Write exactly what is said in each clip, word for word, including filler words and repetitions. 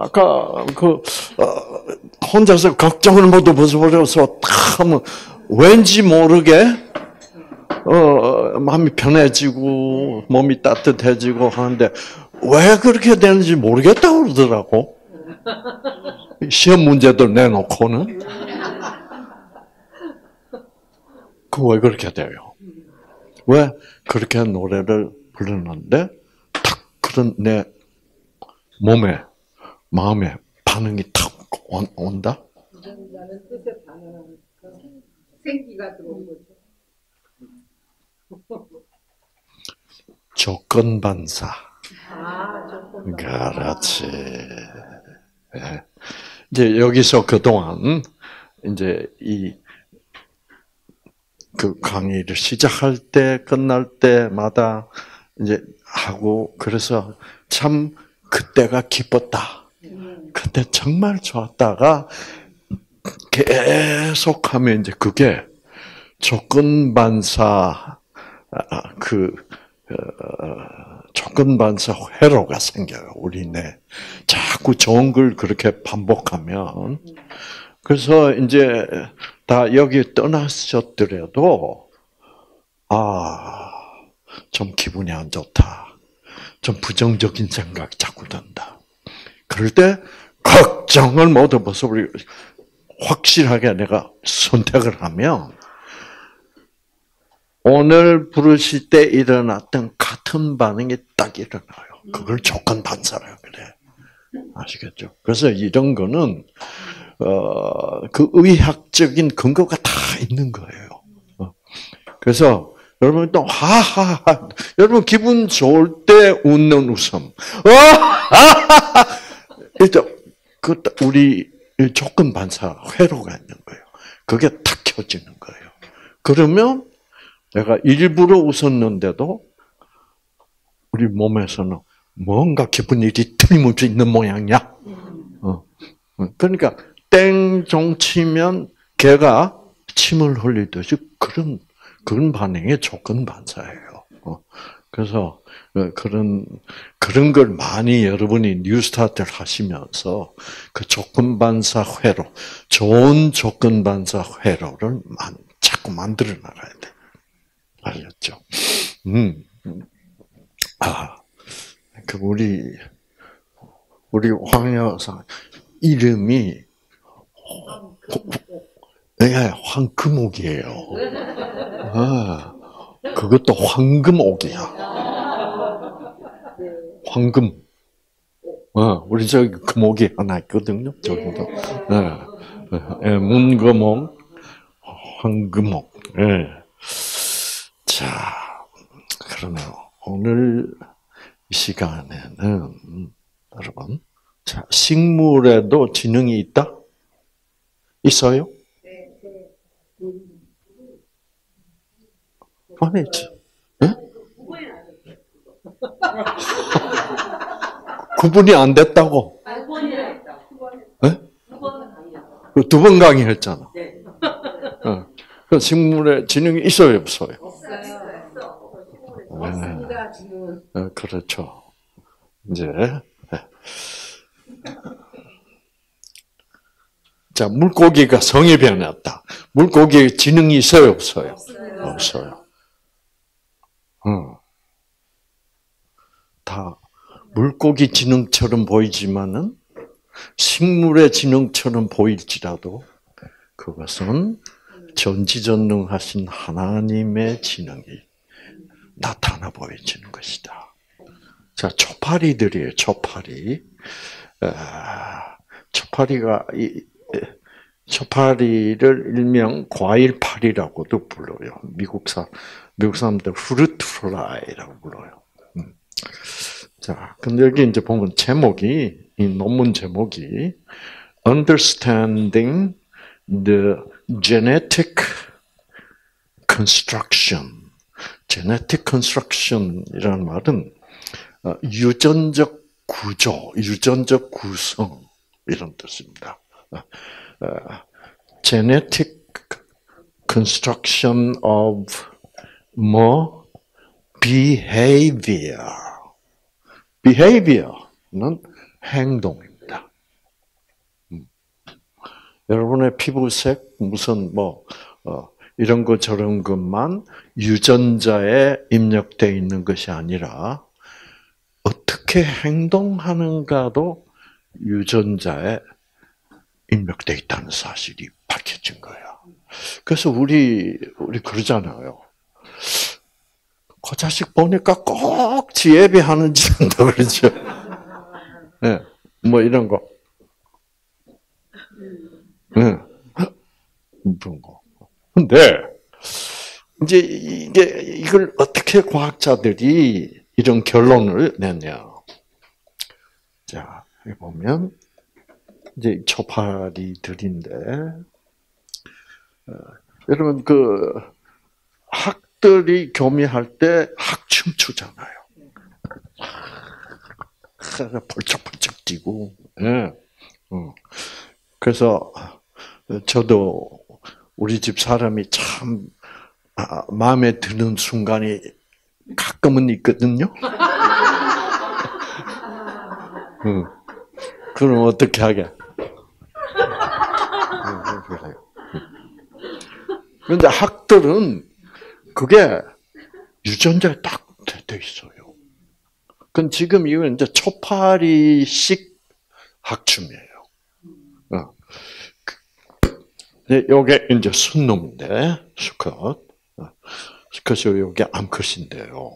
아까 그 어, 혼자서 걱정을 모두 벗어버려서 탁 하면 왠지 모르게 어 마음이 편해지고 몸이 따뜻해지고 하는데 왜 그렇게 되는지 모르겠다고 그러더라고. 시험 문제도 내놓고는 그 왜 그렇게 돼요? 왜 그렇게 노래를 부르는데 탁 그런 내 몸에 마음에 반응이 탁 온다? 부정이라는 뜻에 반응하는 생기가 들어온 거죠. 조건 반사. 아, 조건 반사. 그렇지. 네. 이제 여기서 그동안 이제 이 그 강의를 시작할 때 끝날 때마다 이제 하고 그래서 참 그때가 기뻤다. 그때 정말 좋았다가 계속하면 이제 그게 조건 반사 그 조건 반사 회로가 생겨요. 우리 내 자꾸 좋은 걸 그렇게 반복하면 그래서 이제 다 여기 떠나셨더라도 아, 좀 기분이 안 좋다. 좀 부정적인 생각이 자꾸 든다. 그럴 때 걱정을 모두 벗어버리고 확실하게 내가 선택을 하면 오늘 부르실 때 일어났던 같은 반응이 딱 일어나요. 그걸 조건 반사라 그래. 아시겠죠? 그래서 이런 거는 어, 그 의학적인 근거가 다 있는 거예요. 어. 그래서 여러분 또 하하하 여러분 기분 좋을 때 웃는 웃음. 와하하하 일단 그 우리 조건 반사 회로가 있는 거예요. 그게 탁 켜지는 거예요. 그러면 내가 일부러 웃었는데도 우리 몸에서는 뭔가 기쁜 일이 틀림없이 있는 모양이야. 어. 그러니까 땡종 치면 개가 침을 흘리듯이 그런 그런 반응의 조건 반사예요. 어. 그래서 그런 그런 걸 많이 여러분이 뉴스타트를 하시면서 그 조건 반사 회로, 좋은 조건 반사 회로를 만, 자꾸 만들어 나가야 돼. 알겠죠? 음, 아, 그 우리 우리 황 여사 이름이 네, 황금옥이에요. 아, 그것도 황금옥이야. 황금. 어, 우리 저기 금옥이 하나 있거든요. 저기도. 네. 네. 문금옥, 황금옥. 네. 자, 그러면 오늘 이 시간에는 여러분, 자, 식물에도 지능이 있다? 있어요? 아니지. 네? 구분이 안 됐다고? 네? 두 번 강의했잖아. 그 식물에 지능이 있어요, 없어요? 없습니다, 지능은. 네, 그렇죠. 이제 자 물고기가 성이 변했다. 물고기에 지능이 있어요, 없어요? 없어요. 없어요. 응. 다 물고기 지능처럼 보이지만은 식물의 지능처럼 보일지라도 그것은 전지전능하신 하나님의 지능이 나타나 보여지는 것이다. 자, 초파리들이에요. 초파리. 초파리가 이 초파리를 일명 과일파리라고도 불러요. 미국 사 미국 사람들 fruit fly라고 불러요. 음. 자, 근데 여기 이제 보면 제목이 이 논문 제목이 Understanding the Genetic Construction. Genetic Construction이라는 말은 유전적 구조, 유전적 구성 이런 뜻입니다. Genetic Construction of 뭐 behavior. behavior는 행동입니다. 여러분의 피부색 무슨 뭐 어, 이런 거 저런 것만 유전자에 입력되어 있는 것이 아니라 어떻게 행동하는가도 유전자에 입력되어 있다는 사실이 밝혀진 거야. 그래서 우리 우리 그러잖아요. 그 자식 보니까 꼭 지혜비하는 짓 한다 그러죠. 네, 뭐 이런 거. 네, 그런 거. 근데 이제 이게 이걸 어떻게 과학자들이 이런 결론을 내냐? 자, 여기 보면 이제 초파리들인데, 어, 여러분 그 학들이 교미할 때 학춤 추잖아요. 펄쩍펄쩍 뛰고. 예. 어. 그래서 저도 우리 집 사람이 참 마음에 드는 순간이 가끔은 있거든요. 응. 그럼 어떻게 하게? 그런데 학들은 그게 유전자에 딱 돼 있어요. 그건 지금 이건 이제 초파리식 학춤이에요. 어. 요게 이제 순놈인데, 수컷. 수컷이 요게 암컷인데요.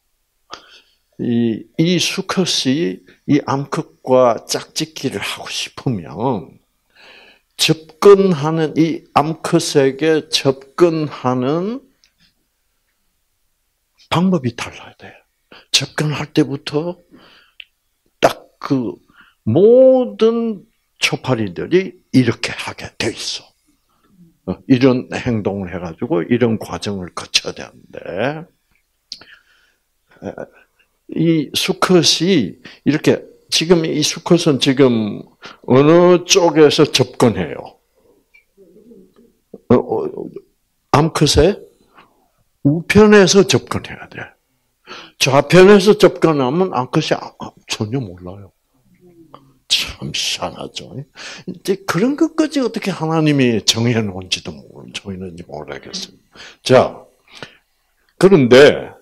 이, 이 수컷이 이 암컷과 짝짓기를 하고 싶으면 접근하는, 이 암컷에게 접근하는 방법이 달라야 돼요. 접근할 때부터 딱 그 모든 초파리들이 이렇게 하게 돼 있어. 이런 행동을 해가지고 이런 과정을 거쳐야 되는데, 이 수컷이 이렇게, 지금 이 수컷은 지금 어느 쪽에서 접근해요? 어, 어, 암컷의 우편에서 접근해야 돼. 좌편에서 접근하면 암컷이 전혀 몰라요. 참 희한하죠. 이제 그런 것까지 어떻게 하나님이 정해 놓은지도 저희는 모르겠어요. 자, 그런데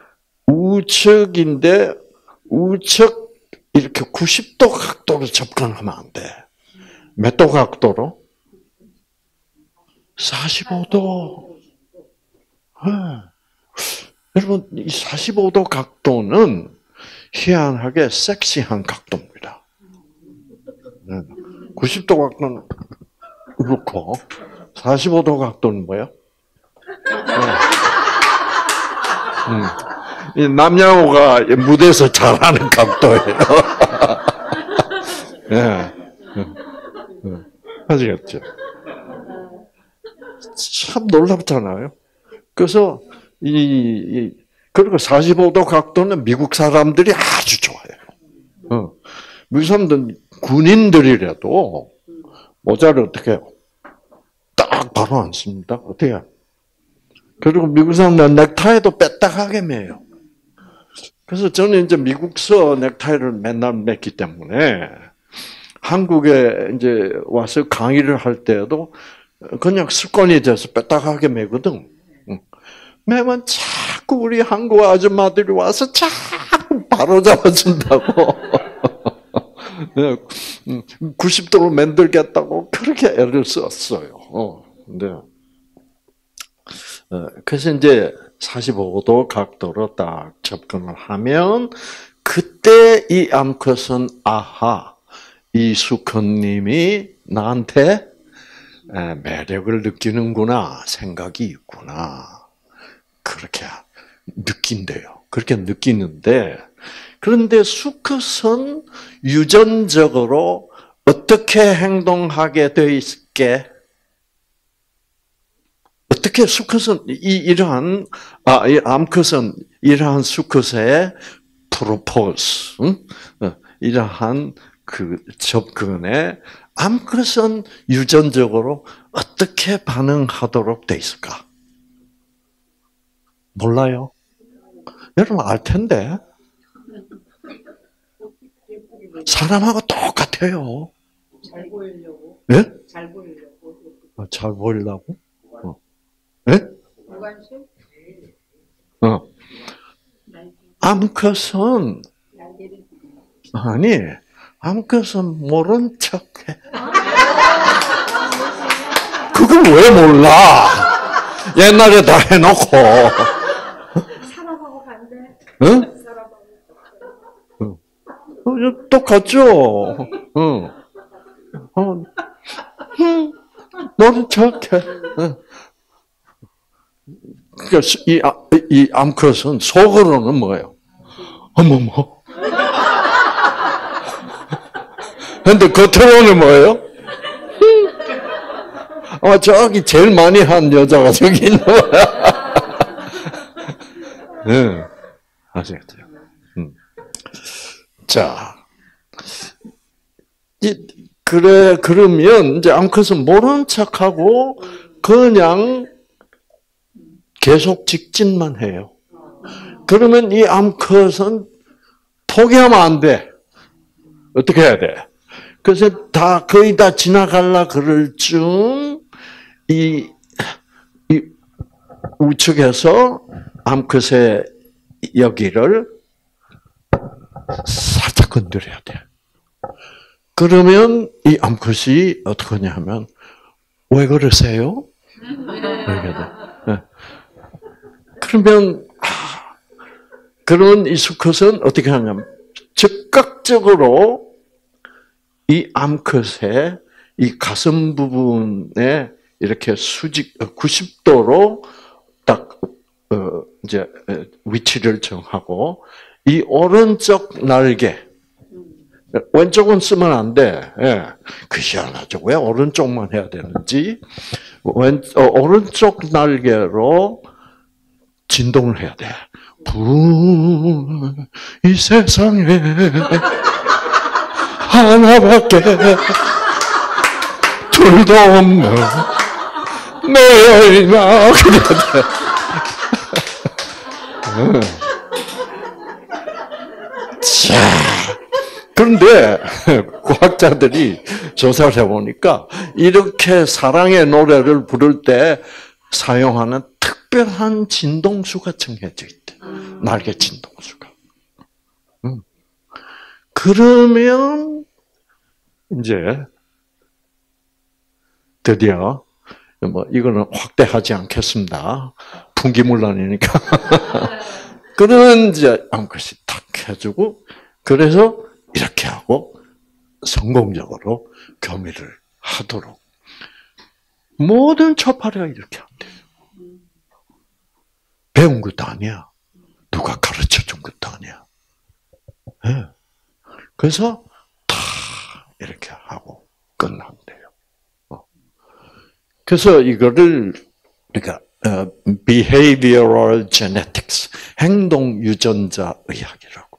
우측인데 우측 이렇게 구십 도 각도로 접근하면 안 돼. 몇 도 각도로? 사십오 도. 네. 여러분, 이 사십오 도 각도는 희한하게 섹시한 각도입니다. 구십 도 각도는 그렇고, 사십오 도 각도는 뭐예요? 네. 음. 남양호가 무대에서 잘하는 각도예요. 네. 네. 아시겠죠? 참 놀랍잖아요. 그래서 이, 이 그리고 사십오 도 각도는 미국 사람들이 아주 좋아해요. 어. 미국 사람들은 군인들이라도 모자를 어떻게 해요? 딱 바로 안 씁니다. 어떻게 해요? 그리고 미국 사람들은 넥타이도 빼딱하게 매요. 그래서 저는 이제 미국서 넥타이를 맨날 맸기 때문에 한국에 이제 와서 강의를 할 때도 그냥 습관이 돼서 빼딱하게 매거든. 매면 자꾸 우리 한국 아줌마들이 와서 자꾸 바로 잡아준다고. 구십 도로 만들겠다고 그렇게 애를 썼어요. 어, 근데, 그래서 이제 사십오 도 각도로 딱 접근을 하면, 그때 이 암컷은, 아하, 이 수컷님이 나한테 매력을 느끼는구나, 생각이 있구나. 그렇게 느낀대요. 그렇게 느끼는데, 그런데 수컷은 유전적으로 어떻게 행동하게 돼 있게? 어떻게 수컷은 이 이러한 아, 이 암컷은 이러한 수컷의 프로포즈, 응? 이러한 그 접근에 암컷은 유전적으로 어떻게 반응하도록 돼 있을까? 몰라요? 여러분 알 텐데. 사람하고 똑같아요. 잘 보이려고. 예? 잘 보이려고. 아, 잘 보이려고? 어. 예? 무관심? 어. 암컷은 날개를 아니 암컷은 모른 척해. 그걸 왜 몰라? 옛날에 다 해놓고. 사람하고 반대. 응? 사람하고. 어, 똑같죠. 응. 어, 응. 모른 척해. 응. 그러니까 이, 아, 이 암컷은 속으로는 뭐예요? 어머머. 근데 겉으로는 뭐예요? 어, 저기 제일 많이 한 여자가 저기 있는 거야. 네. 아시겠죠? 음. 자. 이, 그래, 그러면 이제 암컷은 모른 척하고 그냥 계속 직진만 해요. 그러면 이 암컷은 포기하면 안 돼. 어떻게 해야 돼? 그래서 다, 거의 다 지나갈라 그럴 쯤, 이, 이 우측에서 암컷의 여기를 살짝 건드려야 돼. 그러면 이 암컷이 어떻게 하냐 하면, 왜 그러세요? 왜 그래? 네. 그러면, 아, 그런 이 수컷은 어떻게 하냐면, 즉각적으로 이 암컷의 이 가슴 부분에 이렇게 수직, 구십 도로 딱, 어, 이제, 위치를 정하고, 이 오른쪽 날개, 왼쪽은 쓰면 안 돼. 예. 그 희한하죠. 왜 오른쪽만 해야 되는지. 왼, 어, 오른쪽 날개로 진동을 해야 돼. 부, 이 세상에 하나밖에 둘도 없는 내 여인아. 자, 그런데 과학자들이 조사를 해보니까 이렇게 사랑의 노래를 부를 때 사용하는 특별한 진동수가 정해져 있대. 날개 진동수가. 음. 그러면 이제 드디어 뭐 이거는 확대하지 않겠습니다. 풍기문란이니까. 그런 이제 암컷이 탁 해주고 그래서 이렇게 하고 성공적으로 교미를 하도록 모든 초파리가 이렇게 한대요. 배운 것도 아니야. 누가 가르쳐 준 것도 아니야. 네. 그래서 다 이렇게 하고 끝난대요. 그래서 이거를 그러니까 behavioral genetics, 행동 유전자 의학이라고.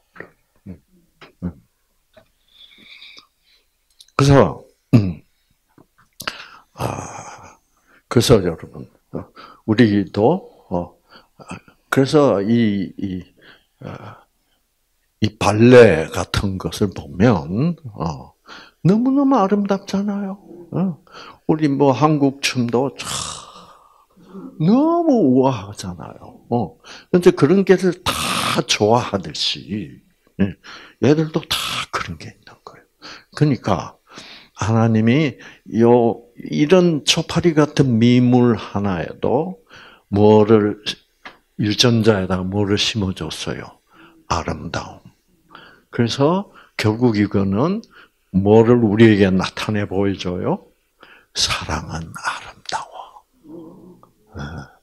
그래서 음, 아, 그래서 여러분 우리도 어, 그래서 이, 이, 이 발레 같은 것을 보면 어, 너무 너무 아름답잖아요. 어? 우리 뭐 한국 춤도 참 너무 우아하잖아요. 어, 근데 그런 게를 다 좋아하듯이 얘들도 다 그런 게 있는 거예요. 그러니까. 하나님이 요 이런 초파리 같은 미물 하나에도 뭐를 유전자에다가 뭐를 심어줬어요? 아름다움. 그래서 결국 이거는 뭐를 우리에게 나타내 보여줘요? 사랑은 아름다워. 네.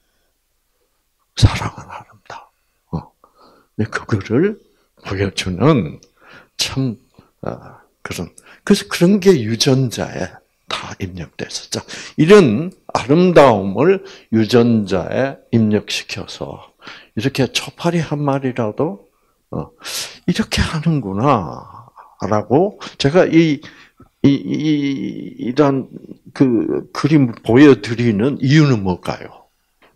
사랑은 아름다워. 어. 그거를 보여주는 참 어, 그런. 그래서 그런 게 유전자에 다 입력돼서 자 이런 아름다움을 유전자에 입력시켜서 이렇게 초파리 한 마리라도 어, 이렇게 하는구나라고 제가 이, 이, 이 이런 그 그림을 보여드리는 이유는 뭘까요?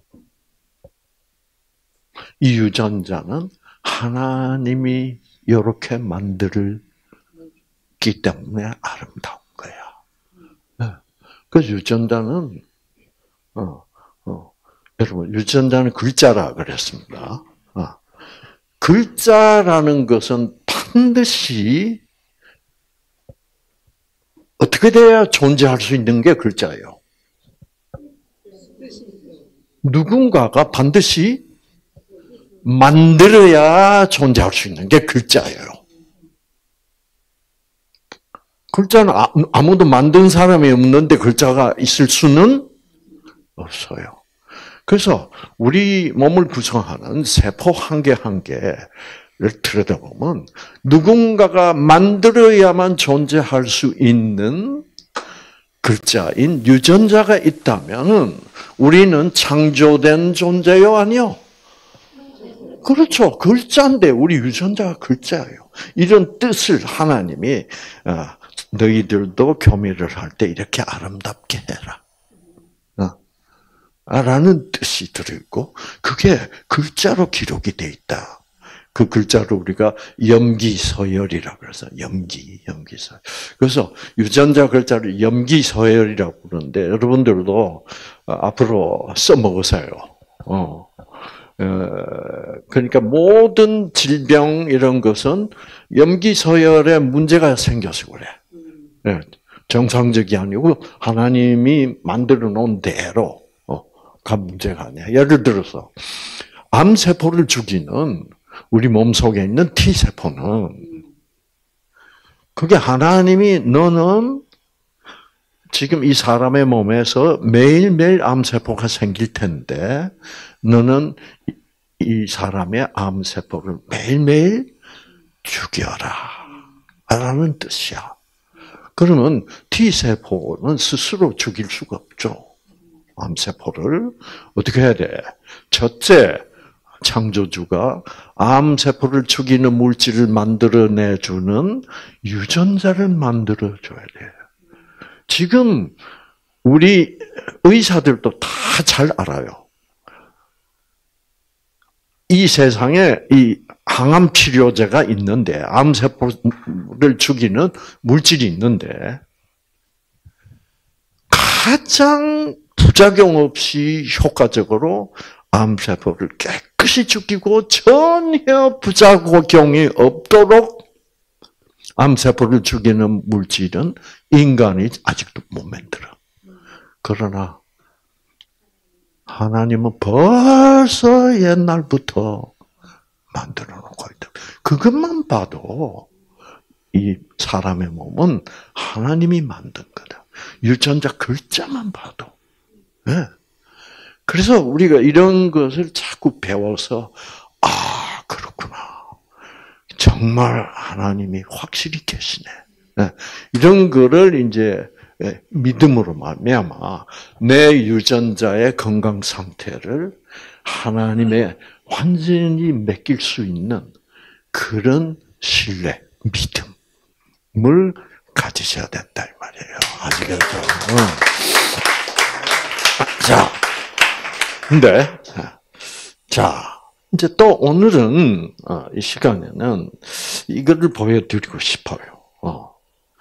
이 유전자는 하나님이 이렇게 만들 기 때문에 아름다운 거야. 그 유전자는 어, 어, 여러분 유전자는 글자라 그랬습니다. 어. 글자라는 것은 반드시 어떻게 돼야 존재할 수 있는 게 글자예요? 누군가가 반드시 만들어야 존재할 수 있는 게 글자예요. 글자는 아무도 만든 사람이 없는데 글자가 있을 수는 없어요. 그래서 우리 몸을 구성하는 세포 한 개 한 개를 들여다보면 누군가가 만들어야만 존재할 수 있는 글자인 유전자가 있다면 우리는 창조된 존재요, 아니요? 그렇죠. 글자인데 우리 유전자가 글자예요. 이런 뜻을 하나님이 너희들도 교미를 할 때 이렇게 아름답게 해라. 라는 뜻이 들어있고 그게 글자로 기록이 돼 있다. 그 글자로 우리가 염기서열이라고 그래서 염기, 염기서열. 그래서 유전자 글자를 염기서열이라고 부르는데 여러분들도 앞으로 써먹으세요. 어. 그러니까 모든 질병 이런 것은 염기서열에 문제가 생겨서 그래. 정상적이 아니고 하나님이 만들어 놓은 대로 가 문제가 아니야. 예를 들어서 암세포를 죽이는 우리 몸속에 있는 T세포는 그게 하나님이 너는 지금 이 사람의 몸에서 매일매일 암세포가 생길 텐데 너는 이 사람의 암세포를 매일매일 죽여라 라는 뜻이야. 그러면 T세포는 스스로 죽일 수가 없죠. 암세포를 어떻게 해야 돼? 첫째, 창조주가 암세포를 죽이는 물질을 만들어내주는 유전자를 만들어줘야 돼. 지금 우리 의사들도 다 잘 알아요. 이 세상에 이 항암 치료제가 있는데 암세포를 죽이는 물질이 있는데 가장 부작용 없이 효과적으로 암세포를 깨끗이 죽이고 전혀 부작용이 없도록 암세포를 죽이는 물질은 인간이 아직도 못 만들어. 그러나 하나님은 벌써 옛날부터 만들어 놓고 있다. 그것만 봐도 이 사람의 몸은 하나님이 만든 거다. 유전자 글자만 봐도. 네. 그래서 우리가 이런 것을 자꾸 배워서 아 그렇구나. 정말 하나님이 확실히 계시네. 네. 이런 거를 이제 믿음으로 말미암아 내 유전자의 건강 상태를 하나님의 완전히 맡길 수 있는 그런 신뢰, 믿음을 가지셔야 된다 이 말이에요. 아시겠죠? 자, 근데 자 이제 또 오늘은 이 시간에는 이거를 보여드리고 싶어요. 어.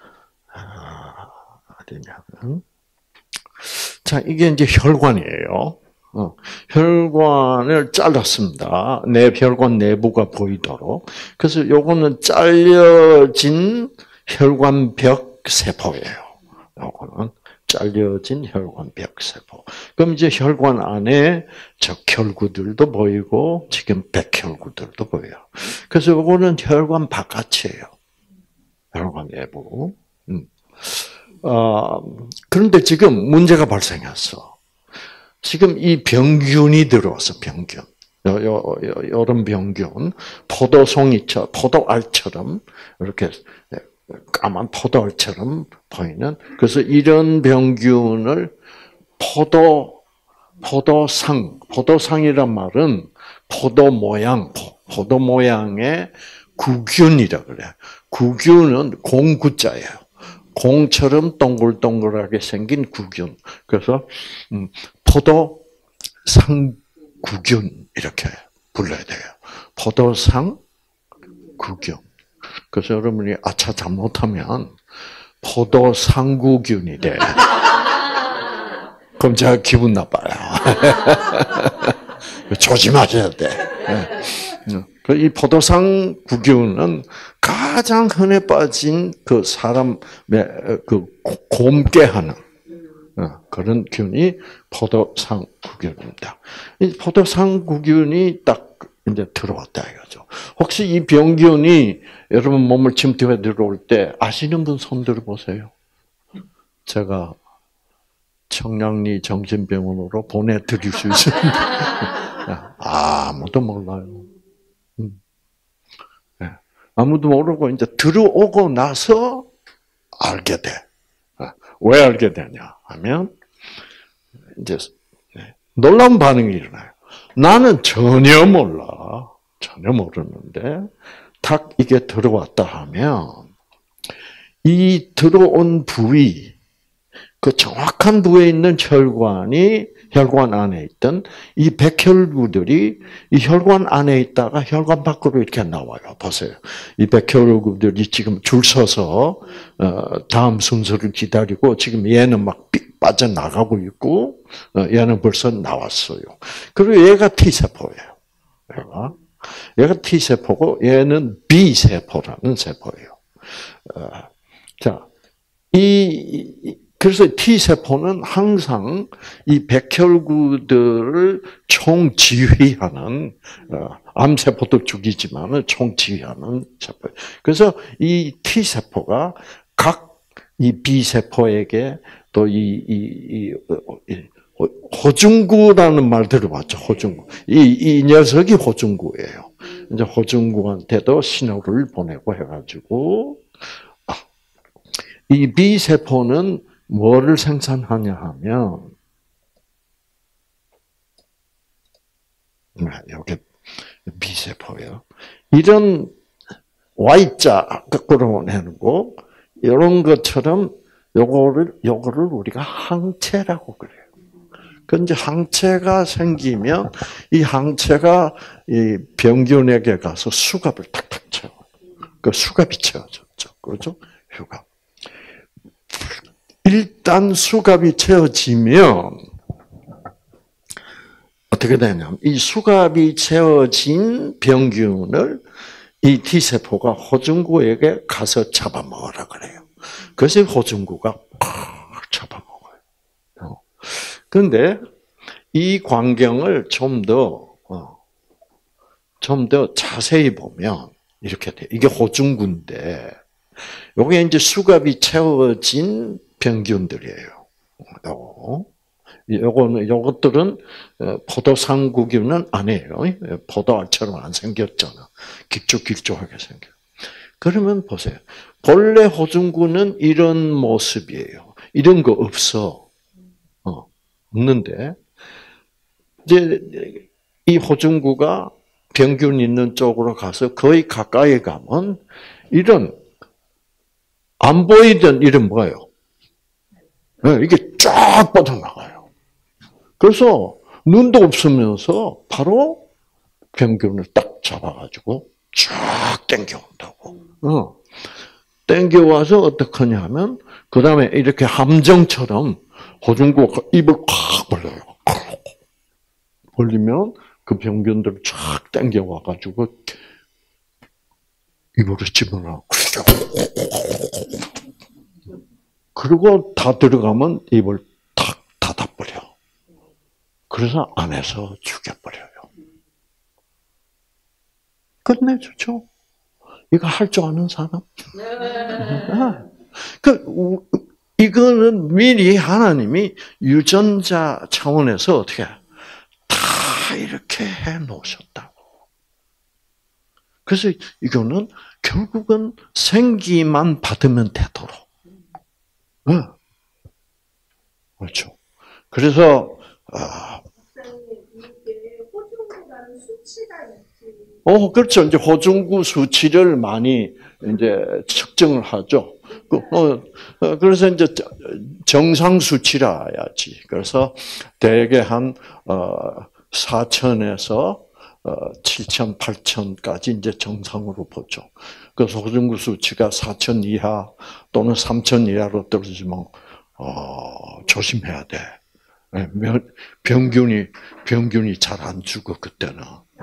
어디냐면 자 이게 이제 혈관이에요. 어, 혈관을 잘랐습니다. 내 혈관 내부가 보이도록. 그래서 요거는 잘려진 혈관벽 세포예요. 요거는 잘려진 혈관벽 세포. 그럼 이제 혈관 안에 적혈구들도 보이고 지금 백혈구들도 보여요. 그래서 요거는 혈관 바깥이에요. 혈관 내부. 음. 어, 그런데 지금 문제가 발생했어. 지금 이 병균이 들어와서 병균, 요, 요, 요, 요런 병균, 포도송이처럼, 포도알처럼, 이렇게 까만 포도알처럼 보이는, 그래서 이런 병균을 포도, 포도상, 포도상이란 말은 포도 모양, 포도 모양의 구균이라 그래. 구균은 공구자예요. 공처럼 동글동글하게 생긴 구균. 그래서 음, 포도상 구균 이렇게 불러야 돼요. 포도상 구균. 그래서 여러분이 아차 잘못하면 포도상구균이 돼. 그럼 제가 기분 나빠요. 조심하셔야 돼. 이 포도상 구균은 가장 흔해 빠진 그 사람의 그 곪게 하는 그런 균이 포도상 구균입니다. 이 포도상 구균이 딱 이제 들어왔다 이거죠. 혹시 이 병균이 여러분 몸을 침투해 들어올 때 아시는 분 손 들어 보세요. 제가 청량리 정신병원으로 보내드릴 수 있습니다. 아무도 몰라요. 네. 아무도 모르고 이제 들어오고 나서 알게 돼. 왜 알게 되냐 하면 이제 놀라운 반응이 일어나요. 나는 전혀 몰라. 전혀 모르는데 딱 이게 들어왔다 하면 이 들어온 부위 그 정확한 부위에 있는 혈관이 혈관 안에 있던 이 백혈구들이 이 혈관 안에 있다가 혈관 밖으로 이렇게 나와요. 보세요. 이 백혈구들이 지금 줄 서서 다음 순서를 기다리고 지금 얘는 막 빠져나가고 있고 얘는 벌써 나왔어요. 그리고 얘가 T세포예요. 얘가. 얘가 T세포고 얘는 B세포라는 세포예요. 자, 이 그래서 T세포는 항상 이 백혈구들을 총지휘하는, 암세포도 죽이지만은 총지휘하는 세포예요. 그래서 이 T세포가 각 이 B세포에게 또 이, 이, 이, 호중구라는 말 들어봤죠? 호중구. 이, 이 녀석이 호중구예요. 이제 호중구한테도 신호를 보내고 해가지고, 이 B세포는 뭐를 생산하냐 하면, 여기 B세포예요. 이런 Y자 거꾸로 내놓고, 이런 것처럼 요거를, 요거를 우리가 항체라고 그래요. 그 이제 항체가 생기면 이 항체가 이 병균에게 가서 수갑을 탁탁 채워. 그 수갑이 채워졌죠. 그렇죠? 수갑. 일단 수갑이 채워지면 어떻게 되냐면 이 수갑이 채워진 병균을 이 T세포가 호중구에게 가서 잡아먹으라 그래요. 그래서 호중구가 팍 잡아먹어요. 그런데 이 광경을 좀 더, 좀 더 자세히 보면 이렇게 돼. 이게 호중구인데, 요게 이제 수갑이 채워진 병균들이에요. 요, 요거는, 요것들은 포도상구균은 아니에요. 포도알처럼 안 생겼잖아. 길쭉길쭉하게 생겨. 그러면 보세요. 본래 호중구는 이런 모습이에요. 이런 거 없어. 어, 없는데, 이제 이 호중구가 병균 있는 쪽으로 가서 거의 가까이 가면 이런 안 보이던 이런 뭐예요? 네, 이게 쫙 뻗어나가요. 그래서 눈도 없으면서 바로 병균을 딱 잡아가지고 쫙 당겨온다고. 어. 당겨와서 어떻게 하냐면 그 다음에 이렇게 함정처럼 호중구가 입을 콱 벌려요. 벌리면 그 병균들을 쫙 당겨와가지고 입으로 집어넣고 그리고 다 들어가면 입을 탁 닫아버려. 그래서 안에서 죽여버려요. 끝내주죠. 이거 할 줄 아는 사람? 그, 이거는 미리 하나님이 유전자 차원에서 어떻게 다 이렇게 해 놓으셨다고. 그래서 이거는 결국은 생기만 받으면 되도록. 네. 그렇죠. 그래서, 아, 어, 그렇죠. 이제 호중구 수치를 많이 이제 측정을 하죠. 그, 어, 그래서 이제 정상 수치라야지. 그래서 대개 한, 어, 사천에서 어, 칠천, 팔천까지 이제 정상으로 보죠. 그래서 호중구 수치가 사천 이하 또는 삼천 이하로 떨어지면, 어, 조심해야 돼. 예, 면- 병균이 병균이 잘 안 죽어 그때는.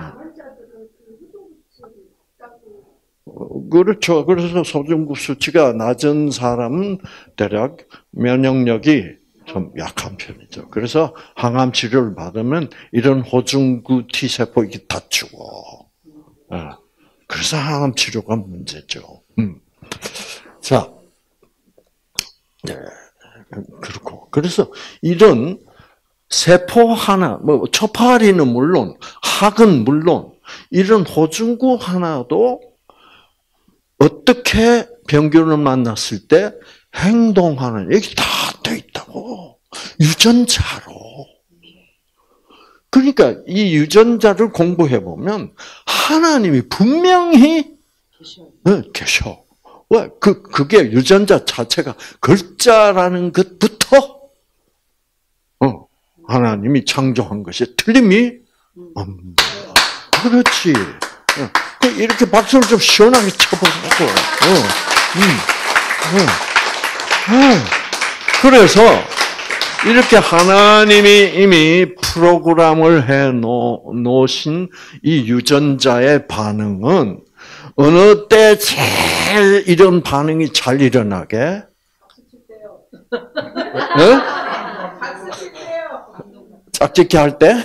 어, 그렇죠. 그래서 소중구 수치가 낮은 사람은 대략 면역력이 좀 약한 편이죠. 그래서 항암 치료를 받으면 이런 호중구 T세포 이게 다 죽어. 예. 그래서 항암 치료가 문제죠. 음. 자, 네, 그렇고 그래서 이런 세포 하나, 뭐 초파리는 물론, 학은 물론 이런 호중구 하나도 어떻게 병균을 만났을 때 행동하는 여기 다 돼 있다고 유전자로. 그러니까 이 유전자를 공부해 보면 하나님이 분명히 네, 계셔. 왜? 그 그게 유전자 자체가 글자라는 것부터 어, 하나님이 창조한 것이 틀림이 없는 거야. 그렇지. 어, 그 이렇게 박수를 좀 시원하게 쳐보라고. 어, 음, 어, 어. 그래서 이렇게 하나님이 이미 프로그램을 해 놓으신 이 유전자의 반응은 어느 때 제일 이런 반응이 잘 일어나게? 네? 짝짓기 할 때?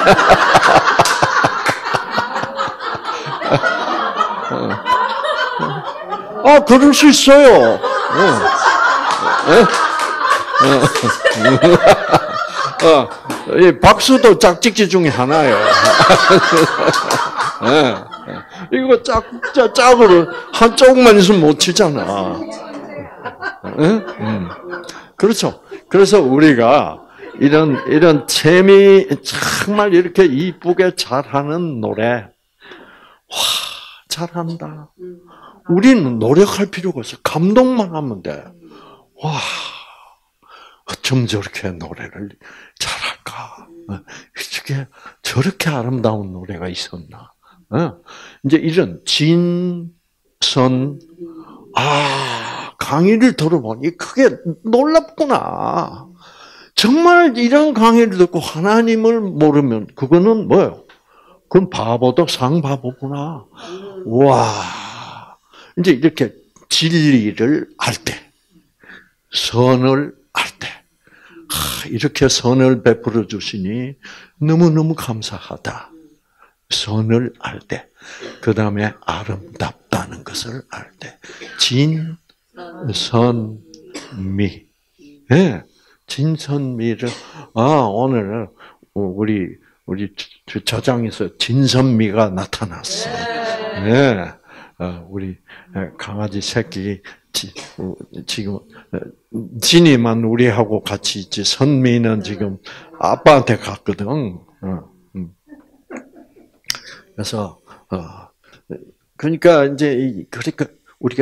아, 그럴 수 있어요. 어, 어, 이 박수도 짝짓기 중에 하나예요. 이거 짝, 짝, 짝으로 한쪽만 있으면 못 치잖아. 응? 그렇죠. 그래서 우리가 이런, 이런 재미, 정말 이렇게 이쁘게 잘하는 노래. 와, 잘한다. 우리는 노력할 필요가 없어. 감동만 하면 돼. 와, 어쩜 저렇게 노래를 잘할까? 이게 저렇게 아름다운 노래가 있었나? 이제 이런 진선, 아, 강의를 들어보니 그게 놀랍구나. 정말 이런 강의를 듣고 하나님을 모르면 그거는 뭐예요? 그건 바보도 상바보구나. 와, 이제 이렇게 진리를 알 때, 선을 알 때, 아, 이렇게 선을 베풀어 주시니 너무너무 감사하다. 선을 알 때, 그 다음에 아름답다는 것을 알 때, 진, 선, 미. 예, 진선미를, 아, 오늘 우리, 우리 저장에서 진선미가 나타났어. 예, 우리 강아지 새끼, 지금, 진이만 우리하고 같이 있지, 선미는 지금 아빠한테 갔거든. 그래서, 어, 그러니까 이제, 그러니까 우리가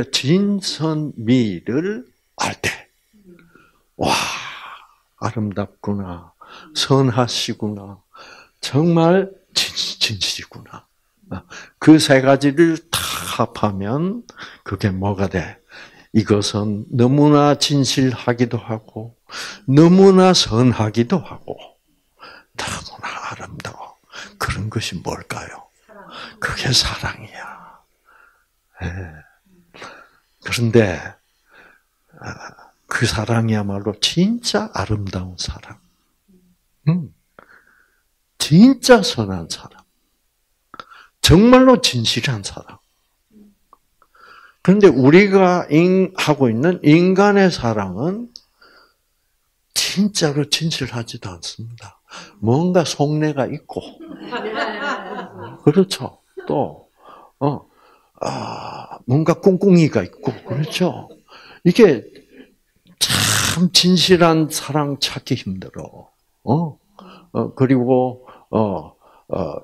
진선미를 알 때, 와, 아름답구나, 선하시구나, 정말 진, 진실이구나. 그 세 가지를 다 합하면 그게 뭐가 돼? 이것은 너무나 진실하기도 하고, 너무나 선하기도 하고, 너무나 아름다워. 그런 것이 뭘까요? 그게 사랑이야. 네. 그런데 그 사랑이야말로 진짜 아름다운 사랑. 음. 진짜 선한 사랑. 정말로 진실한 사랑. 그런데 우리가 하고 있는 인간의 사랑은 진짜로 진실하지도 않습니다. 뭔가 속내가 있고, 그렇죠. 또, 어, 아, 뭔가 꿍꿍이가 있고, 그렇죠. 이게 참 진실한 사랑 찾기 힘들어. 어, 어 그리고 어, 어,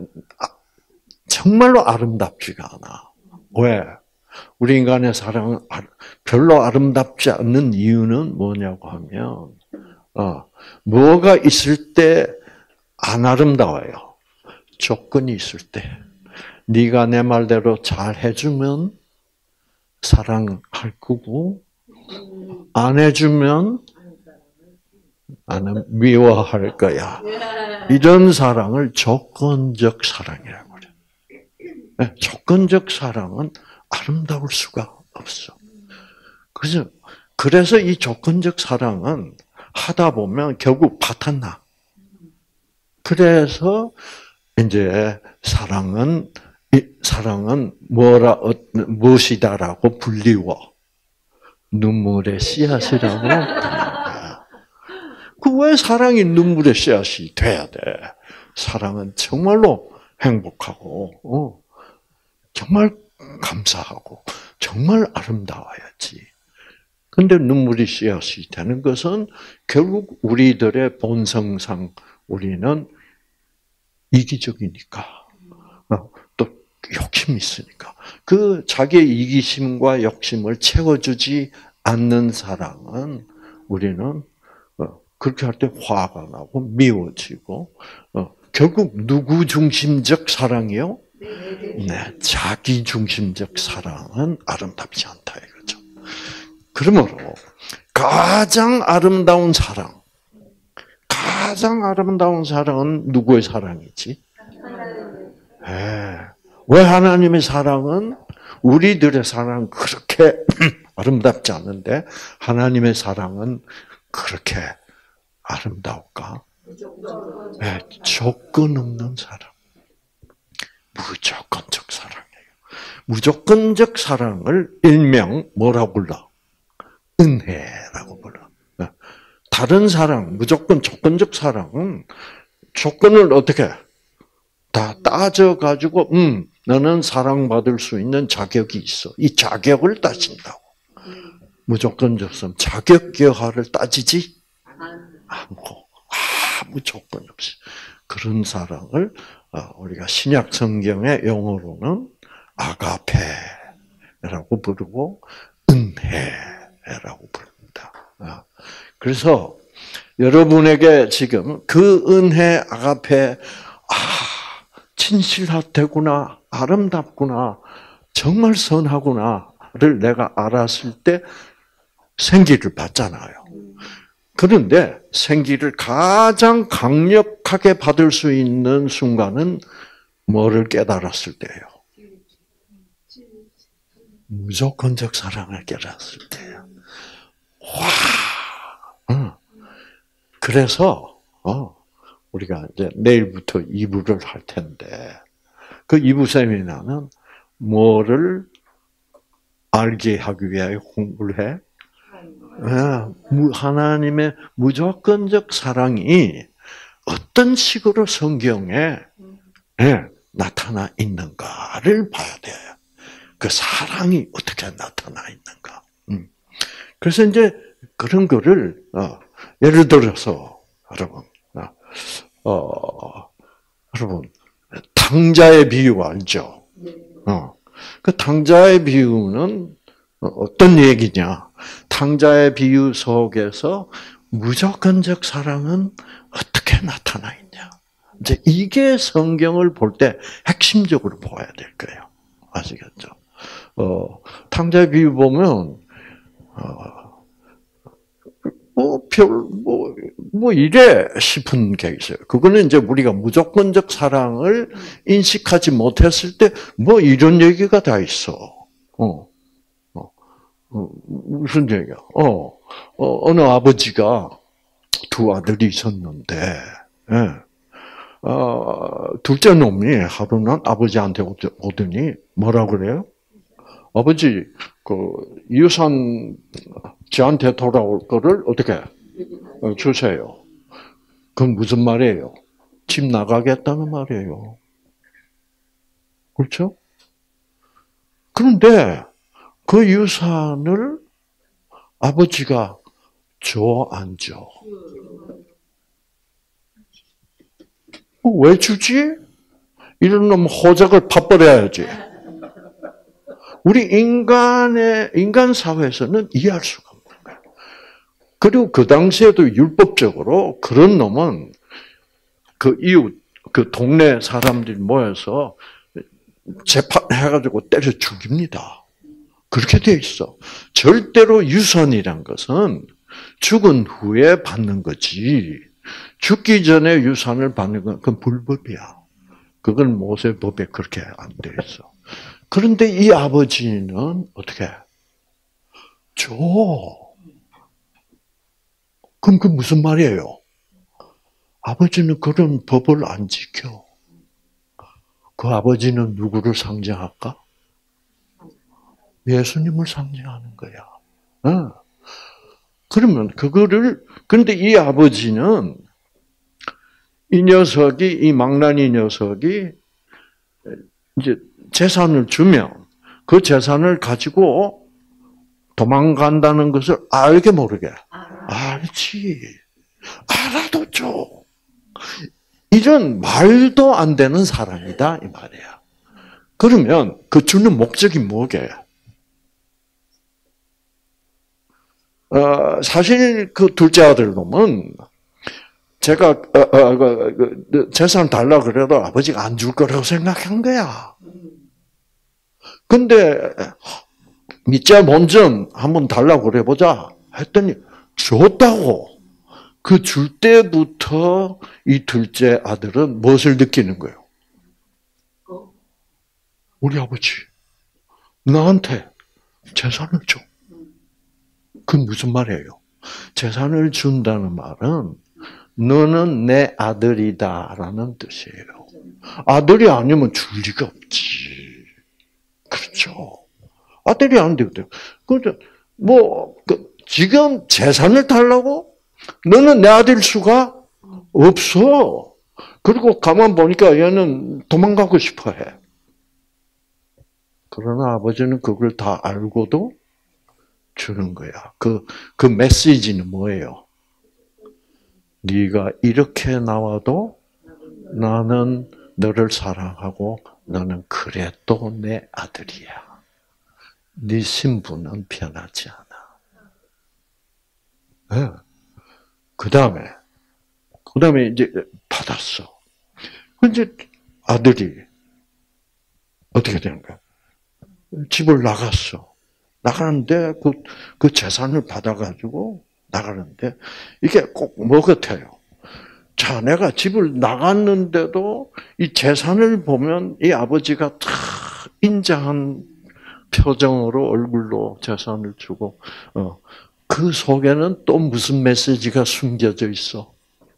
정말로 아름답지가 않아. 왜? 우리 인간의 사랑은 별로 아름답지 않는 이유는 뭐냐고 하면, 어, 뭐가 있을 때 안 아름다워요. 조건이 있을 때. 네가 내 말대로 잘 해주면 사랑할 거고, 안 해주면 나는 미워할 거야. 이런 사랑을 조건적 사랑이라고 그래. 네, 조건적 사랑은 아름다울 수가 없어. 그래서 그래서 이 조건적 사랑은 하다 보면 결국 파탄나. 그래서 이제 사랑은 이 사랑은 뭐라 어, 무엇이다라고 불리워 눈물의 씨앗이라고 불린다. 그 왜 사랑이 눈물의 씨앗이 돼야 돼? 사랑은 정말로 행복하고 어, 정말 감사하고 정말 아름다워야지. 근데 눈물이 씨앗이 되는 것은 결국 우리들의 본성상 우리는 이기적이니까 또 욕심이 있으니까 그 자기의 이기심과 욕심을 채워주지 않는 사랑은 우리는 그렇게 할 때 화가 나고 미워지고 결국 누구 중심적 사랑이요? 네, 자기 중심적 사랑은 아름답지 않다 이거죠. 그러므로 가장 아름다운 사랑, 가장 아름다운 사랑은 누구의 사랑이지? 네. 왜 하나님의 사랑은 우리들의 사랑은 그렇게 아름답지 않은데 하나님의 사랑은 그렇게 아름다울까? 네, 조건 없는 사랑, 무조건적 사랑이에요. 무조건적 사랑을 일명 뭐라고 불러? 은혜라고 불러. 다른 사랑, 무조건 조건적 사랑은 조건을 어떻게 다 따져가지고, 음, 너는 사랑받을 수 있는 자격이 있어. 이 자격을 따진다고. 무조건적 사랑, 자격 결하를 따지지 않고, 아무 조건 없이. 그런 사랑을 우리가 신약 성경의 용어로는 아가페라고 부르고, 은혜라고 부릅니다. 그래서 여러분에게 지금 그 은혜 아가페, 아, 진실하되구나, 아름답구나, 정말 선하구나를 내가 알았을 때 생기를 받잖아요. 그런데 생기를 가장 강력하게 받을 수 있는 순간은 뭐를 깨달았을 때예요? 무조건적 사랑을 깨달았을 때예요. 와! 그래서 어, 우리가 이제 내일부터 이 부를 할 텐데 그 이 부 세미나는 뭐를 알게 하기 위하여 공부를 해? 하나님의 무조건적 사랑이 어떤 식으로 성경에 나타나 있는가를 봐야 돼요. 그 사랑이 어떻게 나타나 있는가. 그래서 이제 그런 거를 예를 들어서 여러분, 어, 여러분 탕자의 비유 알죠? 어, 그 탕자의 비유는 어떤 얘기냐? 탕자의 비유 속에서 무조건적 사랑은 어떻게 나타나 있냐? 이제 이게 성경을 볼 때 핵심적으로 보아야 될 거예요. 아시겠죠? 어, 탕자의 비유 보면 어, 뭐, 별, 뭐, 뭐, 이래 싶은 게 있어요. 그거는 이제 우리가 무조건적 사랑을 인식하지 못했을 때, 뭐, 이런 얘기가 다 있어. 어, 어, 어 무슨 얘기야? 어, 어, 어느 아버지가 두 아들이 있었는데, 예. 어, 둘째 놈이 하루는 아버지한테 오더니, 뭐라 그래요? 아버지, 그, 유산, 저한테 돌아올 거를 어떻게 주세요. 그건 무슨 말이에요? 집 나가겠다는 말이에요. 그렇죠? 그런데 그 유산을 아버지가 줘, 안 줘? 왜 주지? 이런 놈 호적을 파버려야지. 우리 인간의, 인간 사회에서는 이해할 수가 없는 거예요. 그리고 그 당시에도 율법적으로 그런 놈은 그 이웃, 그 동네 사람들이 모여서 재판해가지고 때려 죽입니다. 그렇게 돼 있어. 절대로 유산이란 것은 죽은 후에 받는 거지. 죽기 전에 유산을 받는 건 그건 불법이야. 그건 모세법에 그렇게 안 돼 있어. 그런데 이 아버지는 어떻게 줘? 그럼 그 무슨 말이에요? 아버지는 그런 법을 안 지켜. 그 아버지는 누구를 상징할까? 예수님을 상징하는 거야. 어. 그러면 그거를 그런데 이 아버지는 이 녀석이 이 망나니 녀석이 이제 재산을 주면 그 재산을 가지고 도망간다는 것을 알게 모르게 알지. 알아도 줘. 이런 말도 안 되는 사람이다 이 말이야. 그러면 그 주는 목적이 뭐게? 어, 사실 그 둘째 아들 놈은 제가 어, 어, 그, 그, 재산 달라 그래도 아버지가 안 줄 거라고 생각한 거야. 근데 밑자 본전 한번 달라고 그래보자 했더니 줬다고. 그 줄 때부터 이 둘째 아들은 무엇을 느끼는 거예요? 우리 아버지 나한테 재산을 줘. 그건 무슨 말이에요? 재산을 준다는 말은 너는 내 아들이다라는 뜻이에요. 아들이 아니면 줄 리가 없지. 그렇죠. 아들이 안 되거든. 그런데 뭐 지금 재산을 달라고? 너는 내 아들일 수가 없어. 그리고 가만 보니까 얘는 도망가고 싶어해. 그러나 아버지는 그걸 다 알고도 주는 거야. 그, 그 메시지는 뭐예요? 네가 이렇게 나와도 나는 너를 사랑하고 너는 그래도 내 아들이야. 네 신분은 변하지 않아. 네. 그 다음에, 그 다음에 이제 받았어. 이제 아들이 어떻게 되는 거야? 집을 나갔어. 나가는데 그, 그 재산을 받아가지고 나가는데 이게 꼭 뭐 같아요? 자, 내가 집을 나갔는데도 이 재산을 보면 이 아버지가 다 인자한 표정으로 얼굴로 재산을 주고, 어, 그 속에는 또 무슨 메시지가 숨겨져 있어?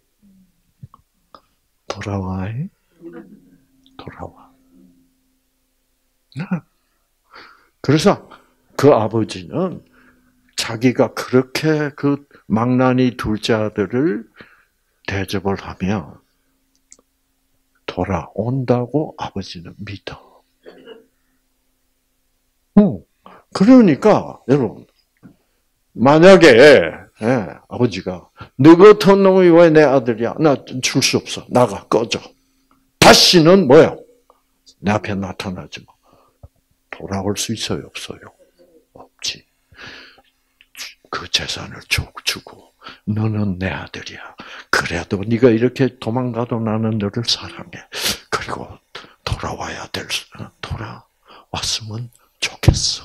돌아와, 돌아와. 그래서 그 아버지는 자기가 그렇게 그 망나니 둘째 아들을 대접을 하면 돌아온다고 아버지는 믿어. 응. 그러니까 여러분 만약에 예, 아버지가 너 같은 놈이 왜 내 아들이야? 나 줄 수 없어. 나가 꺼져. 다시는 뭐야? 내 앞에 나타나지 마. 돌아올 수 있어요, 없어요? 없지. 그 재산을 주고 너는 내 아들이야. 그래도 네가 이렇게 도망가도 나는 너를 사랑해. 그리고 돌아와야 될 돌아왔으면 좋겠어.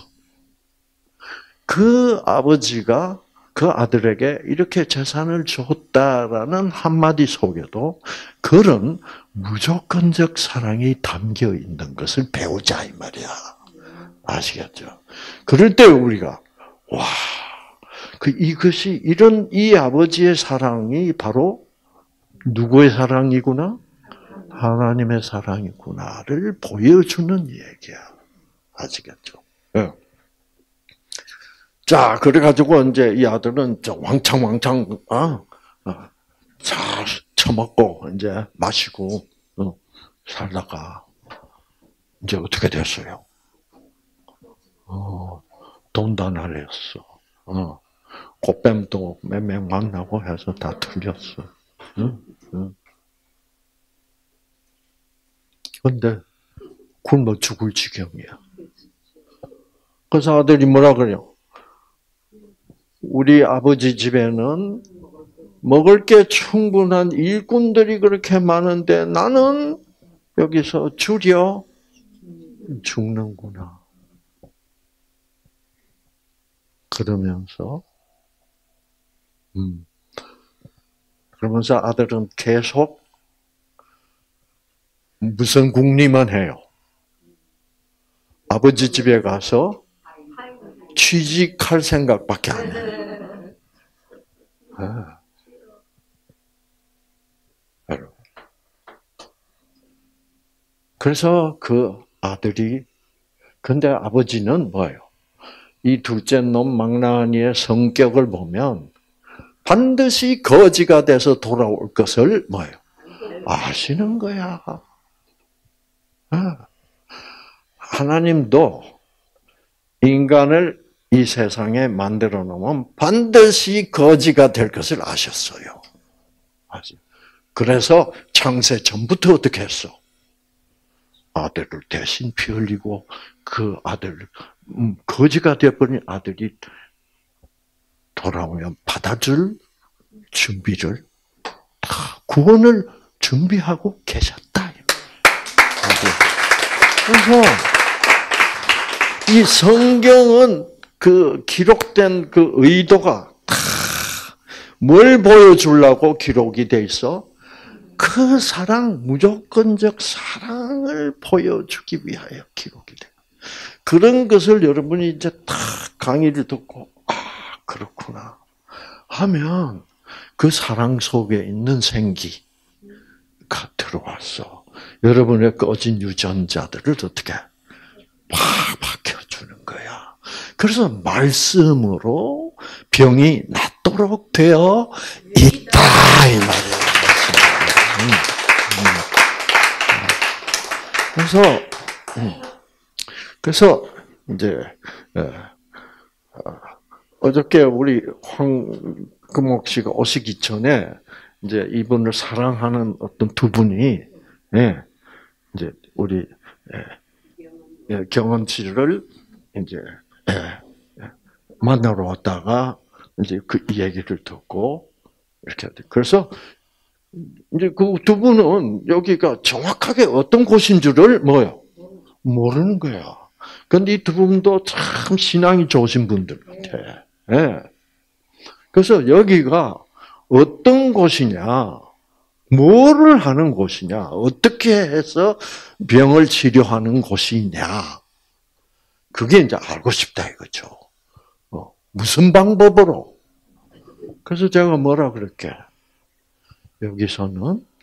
그 아버지가 그 아들에게 이렇게 재산을 줬다라는 한마디 속에도 그런 무조건적 사랑이 담겨 있는 것을 배우자 이 말이야. 아시겠죠? 그럴 때 우리가 와, 그 이것이 이런 이 아버지의 사랑이 바로 누구의 사랑이구나? 하나님의 사랑이구나를 보여주는 얘기야. 아시겠죠? 네. 자, 그래가지고 이제 이 아들은 왕창왕창 어, 어, 잘 처먹고 이제 마시고 어, 살다가 이제 어떻게 됐어요? 어, 돈 다 날렸어. 어, 꽃뱀도 몇 명 만나고 해서 다 틀렸어. 응? 응. 근데 굶어 죽을 지경이야. 그래서 아들이 뭐라 그래요? 우리 아버지 집에는 먹을 게 충분한 일꾼들이 그렇게 많은데 나는 여기서 줄여 죽는구나. 그러면서 음. 그러면서 아들은 계속 무슨 궁리만 해요. 아버지 집에 가서 취직할 생각밖에 안 해요. 아. 그래서 그 아들이, 근데 아버지는 뭐예요? 이 둘째 놈 망나니의 성격을 보면 반드시 거지가 돼서 돌아올 것을 뭐예요? 아시는 거야. 하나님도 인간을 이 세상에 만들어 놓으면 반드시 거지가 될 것을 아셨어요. 그래서 창세 전부터 어떻게 했어? 아들을 대신 피 흘리고 그 아들, 음, 거지가 되어버린 아들이 돌아오면 받아줄 준비를 다 구원을 준비하고 계셨다. 그래서 이 성경은 그 기록된 그 의도가 다 뭘 보여주려고 기록이 돼 있어? 그 사랑, 무조건적 사랑을 보여주기 위하여 기록이 돼. 그런 것을 여러분이 이제 다 강의를 듣고 아 그렇구나 하면 그 사랑 속에 있는 생기가 들어왔어. 여러분의 꺼진 유전자들을 어떻게 확 바뀌어주는 거야. 그래서 말씀으로 병이 낫도록 되어 있다 이 말이에요. 그래서 그래서 이제 어저께 우리 황금옥 씨가 오시기 전에 이제 이분을 사랑하는 어떤 두 분이 이제 우리 경원 씨를 이제 만나러 왔다가 이제 그 얘기를 듣고 이렇게 그래서 이제 그 두 분은 여기가 정확하게 어떤 곳인 줄을 뭐요? 모르는 거야. 근데 이 두 분도 참 신앙이 좋으신 분들 같아. 예. 그래서 여기가 어떤 곳이냐, 뭐를 하는 곳이냐, 어떻게 해서 병을 치료하는 곳이냐, 그게 이제 알고 싶다 이거죠. 어, 무슨 방법으로? 그래서 제가 뭐라 그럴게? 여기서는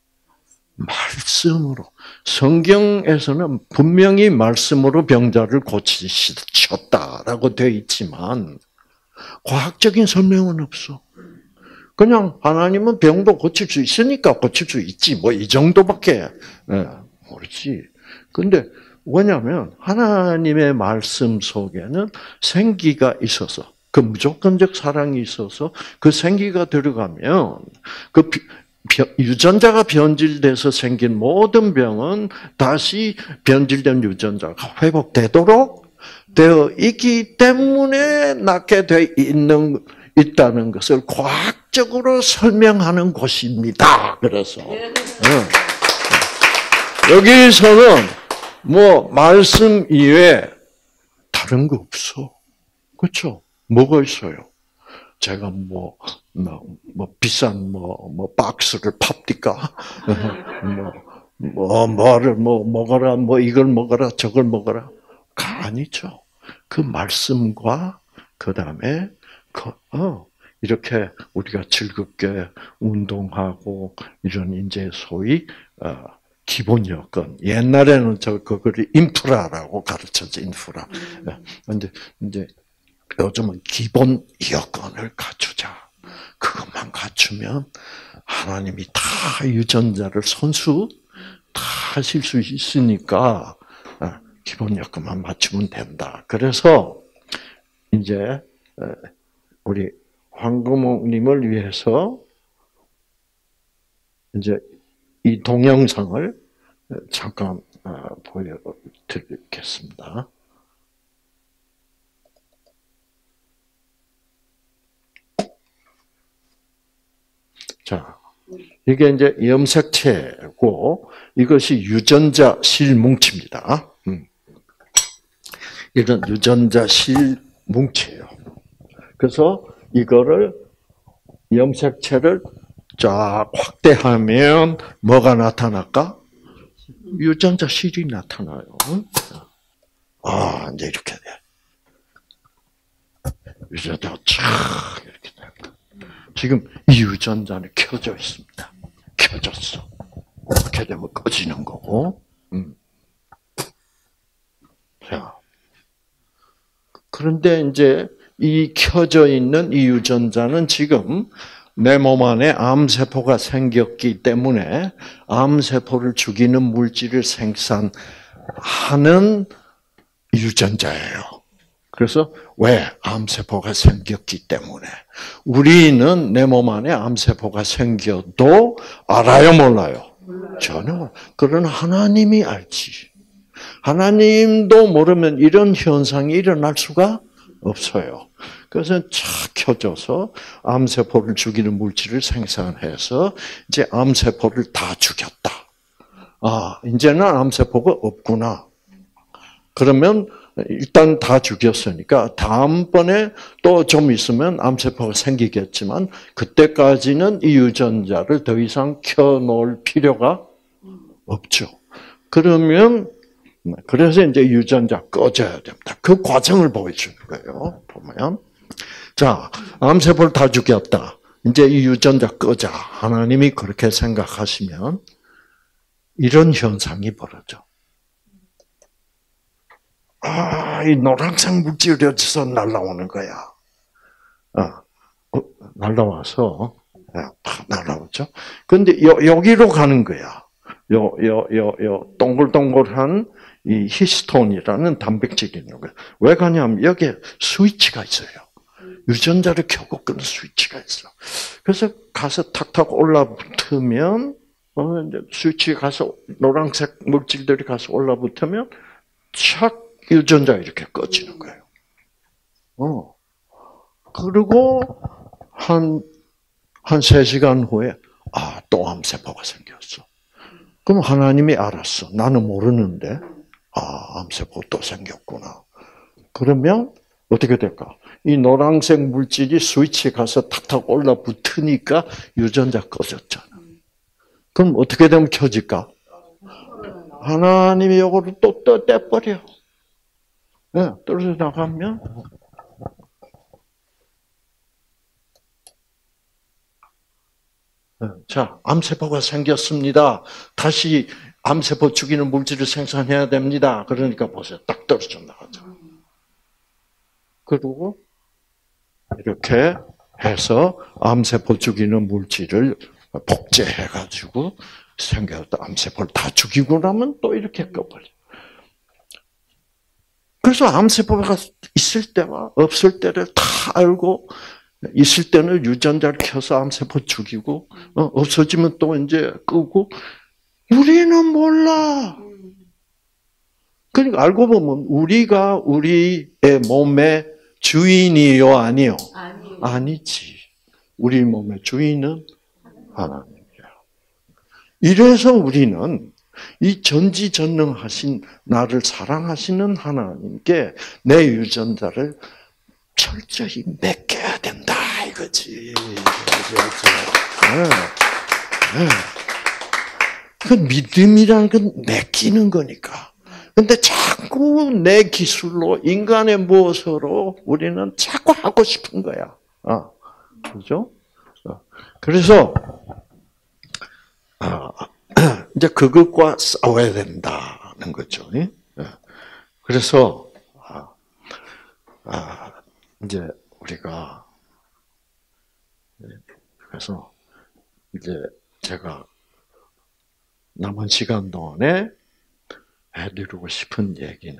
말씀으로, 성경에서는 분명히 말씀으로 병자를 고치셨다라고 되어 있지만 과학적인 설명은 없어. 그냥 하나님은 병도 고칠 수 있으니까 고칠 수 있지 뭐 이 정도밖에 모르지. 근데 왜냐하면 하나님의 말씀 속에는 생기가 있어서 그 무조건적 사랑이 있어서 그 생기가 들어가면 그 유전자가 변질돼서 생긴 모든 병은 다시 변질된 유전자가 회복되도록 되어 있기 때문에 낫게 돼 있는 있다는 것을 과학적으로 설명하는 곳입니다. 그래서 여기서는 뭐 말씀 이외에 다른 거 없어. 그렇죠? 뭐가 있어요? 제가 뭐, 뭐, 뭐 비싼 뭐, 뭐 박스를 팝니까? 뭐, 뭐, 뭐를 뭐 먹어라, 뭐 이걸 먹어라, 저걸 먹어라. 아니죠. 그 말씀과 그 다음에 그, 어, 이렇게 우리가 즐겁게 운동하고 이런 이제 소위 어, 기본 여건. 옛날에는 저 그거를 인프라라고 가르쳤죠. 인프라. 근데 이제 요즘은 기본 여건을 갖추자. 그것만 갖추면 하나님이 다 유전자를 손수 다 하실 수 있으니까 기본 여건만 맞추면 된다. 그래서 이제 우리 황금옥님을 위해서 이제 이 동영상을 잠깐 보여드리겠습니다. 자, 이게 이제 염색체고 이것이 유전자 실뭉치입니다. 음. 이런 유전자 실뭉치예요. 그래서 이거를 염색체를 쫙 확대하면 뭐가 나타날까? 유전자 실이 나타나요. 아, 이제 이렇게 돼. 유전자가 쫙 이렇게 돼. 지금 이 유전자는 켜져 있습니다. 켜졌어. 이렇게 되면 꺼지는 거고. 음. 자. 그런데 이제 이 켜져 있는 이 유전자는 지금 내 몸 안에 암세포가 생겼기 때문에 암세포를 죽이는 물질을 생산하는 유전자예요. 그래서 왜? 암세포가 생겼기 때문에. 우리는 내 몸 안에 암세포가 생겨도 알아요, 몰라요? 전혀 몰라요. 그러나 하나님이 알지. 하나님도 모르면 이런 현상이 일어날 수가 없어요. 그래서 착 켜져서 암세포를 죽이는 물질을 생산해서 이제 암세포를 다 죽였다. 아, 이제는 암세포가 없구나. 그러면 일단 다 죽였으니까 다음번에 또 좀 있으면 암세포가 생기겠지만 그때까지는 이 유전자를 더 이상 켜놓을 필요가 없죠. 그러면 그래서 이제 유전자 꺼져야 됩니다. 그 과정을 보여주는 거예요. 보면 자, 암세포를 다 죽였다. 이제 이 유전자 꺼자. 하나님이 그렇게 생각하시면 이런 현상이 벌어져. 아, 이 노란색 물질이 어디서 날라오는 거야. 아, 어, 날라와서 다 날라오죠. 근데 요, 여기로 가는 거야. 요, 요, 요, 요 동글동글한 이 히스톤이라는 단백질이 있는 거예요. 왜 가냐면 여기에 스위치가 있어요. 유전자를 켜고 끄는 스위치가 있어. 그래서 가서 탁탁 올라붙으면 어, 이제 스위치 가서 노란색 물질들이 가서 올라붙으면 착 유전자 이렇게 꺼지는 거예요. 어. 그리고 한, 한 세 시간 후에 아, 또 암세포가 생겼어. 그럼 하나님이 알았어. 나는 모르는데 아, 암세포 또 생겼구나. 그러면 어떻게 될까? 이 노란색 물질이 스위치에 가서 탁탁 올라붙으니까 유전자 꺼졌잖아. 그럼 어떻게 되면 켜질까? 하나님이 이거를 또 떼버려. 네, 떨어져 나가면 자, 암세포가 생겼습니다. 다시 암세포 죽이는 물질을 생산해야 됩니다. 그러니까 보세요. 딱 떨어져 나가죠. 그리고 이렇게 해서 암세포 죽이는 물질을 복제해가지고 생겼다. 암세포를 다 죽이고 나면 또 이렇게 꺼버려. 그래서 암세포가 있을 때와 없을 때를 다 알고 있을 때는 유전자를 켜서 암세포 죽이고 어, 없어지면 또 이제 끄고 우리는 몰라. 그러니까 알고 보면 우리가 우리의 몸의 주인이요 아니요? 아니. 아니지. 우리 몸의 주인은 하나님이야. 이래서 우리는 이 전지전능하신 나를 사랑하시는 하나님께 내 유전자를 철저히 맡겨야 된다 이거지. 네. 네. 그 믿음이라는 건 맡기는 거니까. 근데 자꾸 내 기술로 인간의 무엇으로 우리는 자꾸 하고 싶은 거야. 아, 그죠? 그래서 아, 이제 그것과 싸워야 된다는 거죠. 그래서 아, 아, 이제 우리가 그래서 이제 제가 남은 시간 동안에 해드리고 싶은 얘기는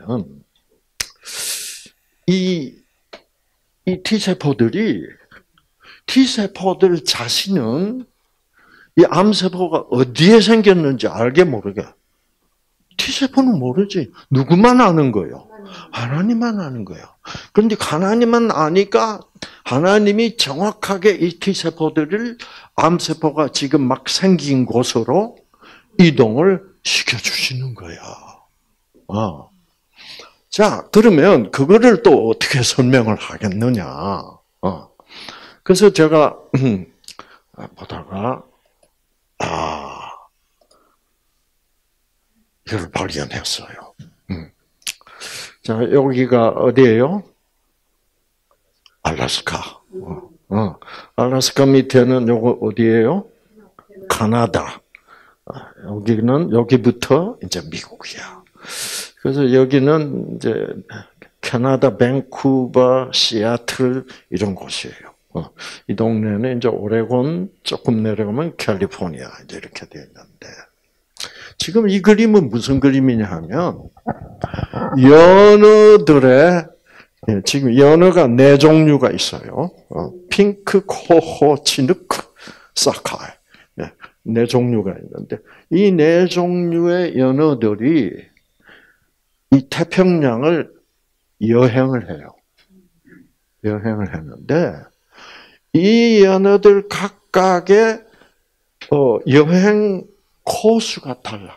이, 이 T세포들이 T세포들 자신은 이 암세포가 어디에 생겼는지 알게 모르게 T세포는 모르지. 누구만 아는 거예요? 하나님만 아는 거예요. 그런데 하나님만 아니까 하나님이 정확하게 이 T세포들을 암세포가 지금 막 생긴 곳으로 이동을 시켜주시는 거야. 아. 자, 그러면 그거를 또 어떻게 설명을 하겠느냐. 어. 그래서 제가 보다가 아 이걸 발견했어요. 음. 자 여기가 어디예요? 알래스카. 어, 어. 알래스카 밑에는 요거 어디예요? 캐나다. 여기는 여기부터 이제 미국이야. 그래서 여기는 이제 캐나다 밴쿠버, 시애틀 이런 곳이에요. 어, 이 동네는 이제 오레곤 조금 내려가면 캘리포니아 이제 이렇게 되어 있는데 지금 이 그림은 무슨 그림이냐 하면 연어들의 지금 연어가 네 종류가 있어요. 어, 핑크, 코호, 치누크, 사카이 네 종류가 있는데 이 네 종류의 연어들이 이 태평양을 여행을 해요. 여행을 했는데 이 연어들 각각의 어, 여행 코스가 달라.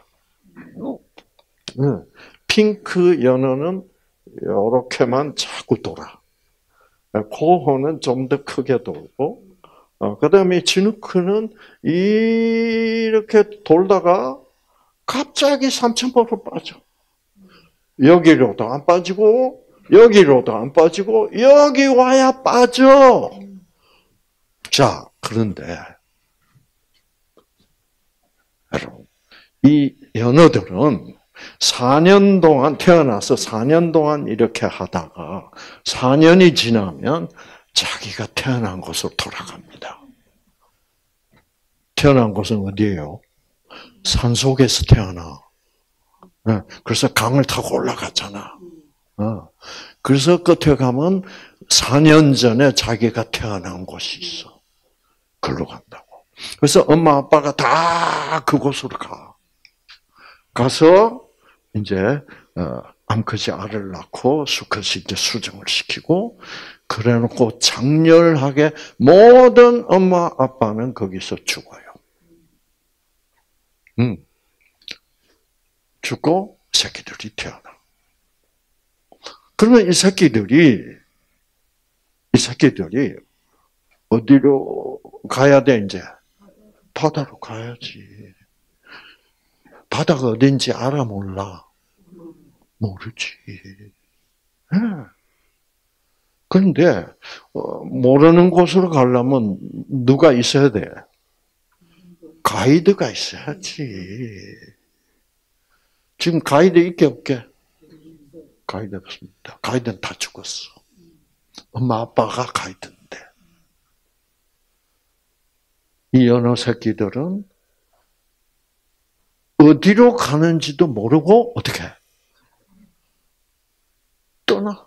핑크 연어는 이렇게만 자꾸 돌아. 코호는 좀 더 크게 돌고, 어, 그 다음에 지누크는 이렇게 돌다가 갑자기 삼천포로 빠져. 여기로도 안 빠지고, 여기로도 안 빠지고, 여기 와야 빠져. 자, 그런데, 여러분, 이 연어들은 사 년 동안, 태어나서 사 년 동안 이렇게 하다가 사 년이 지나면 자기가 태어난 곳으로 돌아갑니다. 태어난 곳은 어디예요? 산속에서 태어나. 그래서 강을 타고 올라갔잖아. 그래서 끝에 가면 사 년 전에 자기가 태어난 곳이 있어. 글로 간다고. 그래서 엄마 아빠가 다 그곳으로 가. 가서 이제 암컷이 알을 낳고 수컷이 이제 수정을 시키고 그래놓고 장렬하게 모든 엄마 아빠는 거기서 죽어요. 음. 죽고 새끼들이 태어나. 그러면 이 새끼들이 이 새끼들이 어디로 가야 돼 이제? 바다로 가야지. 바다가 어딘지 알아 몰라? 모르지. 네. 그런데 모르는 곳으로 가려면 누가 있어야 돼? 가이드가 있어야지. 지금 가이드 있게 없게? 가이드 없습니다. 가이드는 다 죽었어. 엄마 아빠가 가이드인데. 이 연어 새끼들은 어디로 가는지도 모르고 어떻게 해? 떠나.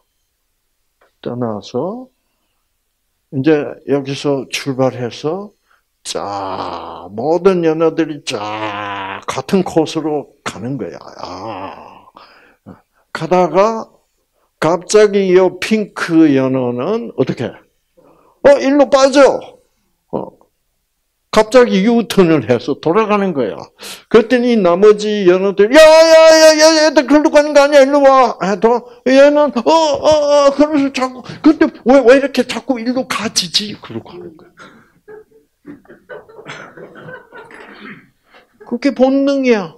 떠나서 이제 여기서 출발해서 쫙 모든 연어들이 쫙 같은 코스로 가는 거야. 아. 가다가 갑자기 이 핑크 연어는 어떻게 해? 어, 일로 빠져. 어. 갑자기 유턴을 해서 돌아가는 거야. 그랬더니 나머지 연어들, 야, 야, 야, 야, 얘들 글로 가는 거 아니야, 일로 와. 해도 얘는, 어, 어, 어, 그래서 자꾸, 근데 왜, 왜 이렇게 자꾸 일로 가지지? 그러고 가는 거야. 그게 본능이야.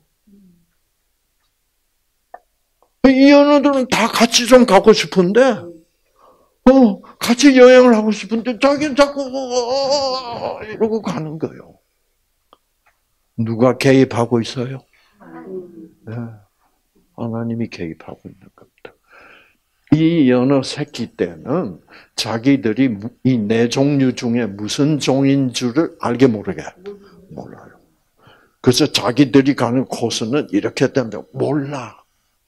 이 연어들은 다 같이 좀 가고 싶은데, 어, 같이 여행을 하고 싶은데, 자기는 자꾸, 어, 어, 어, 이러고 가는 거예요. 누가 개입하고 있어요? 네. 하나님이 개입하고 있는 겁니다. 이 연어 새끼 때는 자기들이 이 네 종류 중에 무슨 종인 줄을 알게 모르게 몰라요. 그래서 자기들이 가는 코스는 이렇게 되는데 몰라.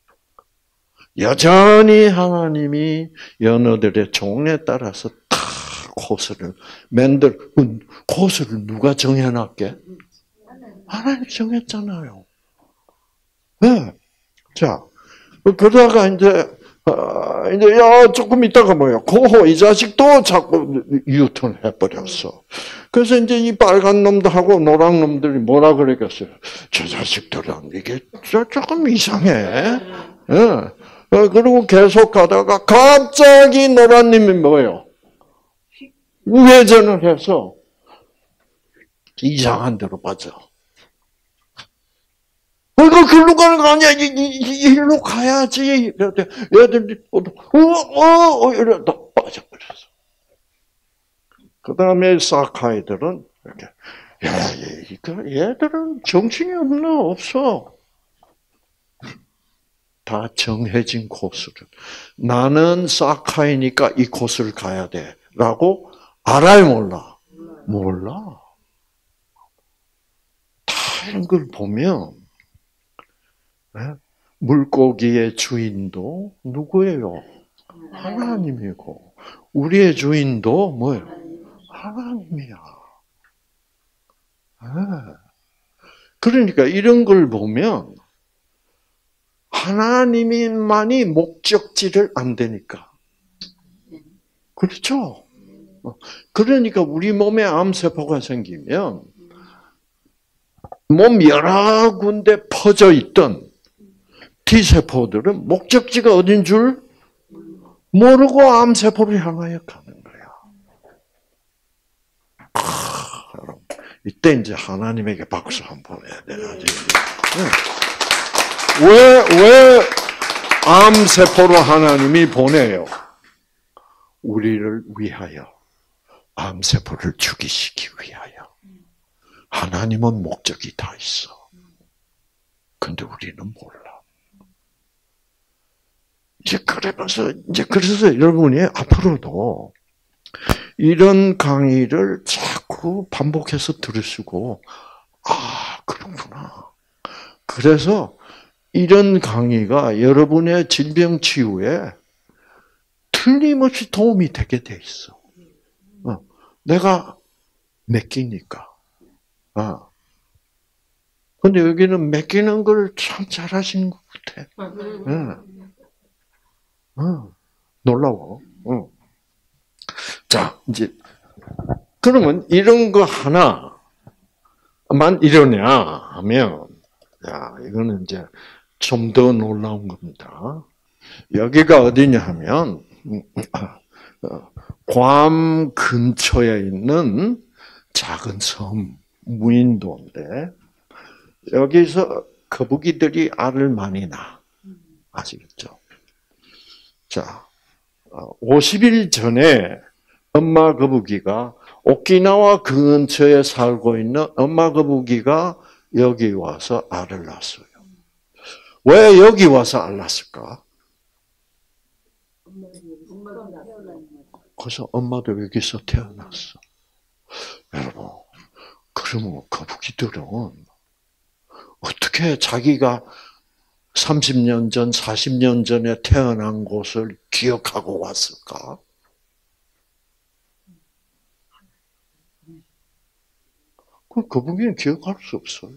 여전히 하나님이 연어들의 종에 따라서 다 코스를 만들, 코스를 누가 정해놨게? 하나님 정했잖아요. 네. 자, 그러다가 이제, 어, 이제, 야, 조금 있다가 뭐야. 고호, 이 자식도 자꾸 유턴 해버렸어. 그래서 이제 이 빨간 놈들하고 노란 놈들이 뭐라 그랬겠어요? 저 자식들은 이게 조금 이상해. 예. 네. 그리고 계속 가다가 갑자기 노란님이 뭐예요? 우회전을 해서 이상한 데로 빠져. 어, 이거 글로 가는 거 아니야. 이, 이, 이 일로 가야지. 이랬더니 얘들이, 어, 어, 어, 이러다 빠져버렸어. 그 다음에 사카이들은 이렇게, 야, 이거 얘들은 정신이 없나? 없어. 다 정해진 코스를. 나는 사카이니까 이 코스를 가야 돼. 라고 알아요, 몰라? 몰라. 다 이런 걸 보면, 물고기의 주인도 누구예요? 하나님이고, 우리의 주인도 뭐예요? 하나님이야. 그러니까 이런 걸 보면, 하나님만이 목적지를 안 되니까. 그렇죠? 그러니까 우리 몸에 암세포가 생기면 몸 여러 군데 퍼져 있던 T세포들은 목적지가 어딘 줄 모르고 암세포를 향하여 가는 거야. 아, 여러분, 이때 이제 하나님에게 박수 한번 해야 되나? 왜, 왜 암세포로 하나님이 보내요? 우리를 위하여, 암세포를 죽이시기 위하여. 하나님은 목적이 다 있어. 근데 우리는 몰라. 이제 그러면서, 이제 그래서 여러분이 앞으로도 이런 강의를 자꾸 반복해서 들으시고, 아, 그렇구나. 그래서 이런 강의가 여러분의 질병 치유에 틀림없이 도움이 되게 돼 있어. 어, 내가 맡기니까. 아. 근데 여기는 맡기는 걸 참 잘하시는 것 같아. 응. 어, 놀라워. 어. 자, 이제, 그러면 이런 거 하나만 이러냐 하면, 야, 이거는 이제 좀 더 놀라운 겁니다. 여기가 어디냐 하면, 괌 근처에 있는 작은 섬, 무인도인데, 여기서 거북이들이 알을 많이 낳아. 아시겠죠? 자, 오십 일 전에 엄마 거북이가 오키나와 근처에 살고 있는 엄마 거북이가 여기 와서 알을 낳았어요. 왜 여기 와서 알 낳았을까? 그래서 엄마도 여기서 태어났어. 여러분, 그러면 거북이들은 어떻게 자기가 삼십 년 전, 사십 년 전에 태어난 곳을 기억하고 왔을까? 그 거북이는 기억할 수 없어요.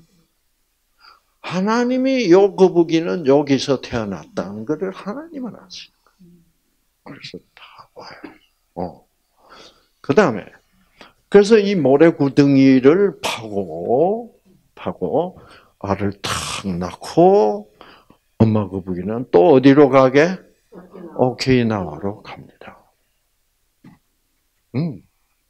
하나님이 요 거북이는 여기서 태어났다는 것을 하나님은 아시는 거예요. 그래서 다 와요. 어. 그 다음에, 그래서 이 모래구덩이를 파고, 파고, 알을 탁 낳고, 엄마 거북이는 또 어디로 가게? 오키나와로 갑니다. 음.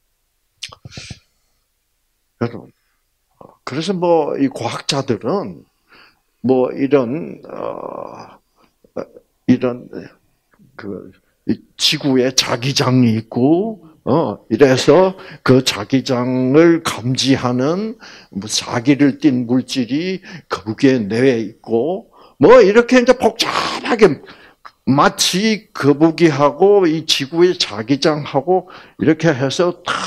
여러분, 그래서 뭐, 이 과학자들은, 뭐, 이런, 어, 이런, 그, 지구에 자기장이 있고, 어, 이래서 그 자기장을 감지하는 뭐 사기를 띤 물질이 거북이의 뇌에 있고, 뭐 이렇게 이제 복잡하게 마치 거북이하고 이 지구의 자기장하고 이렇게 해서 다,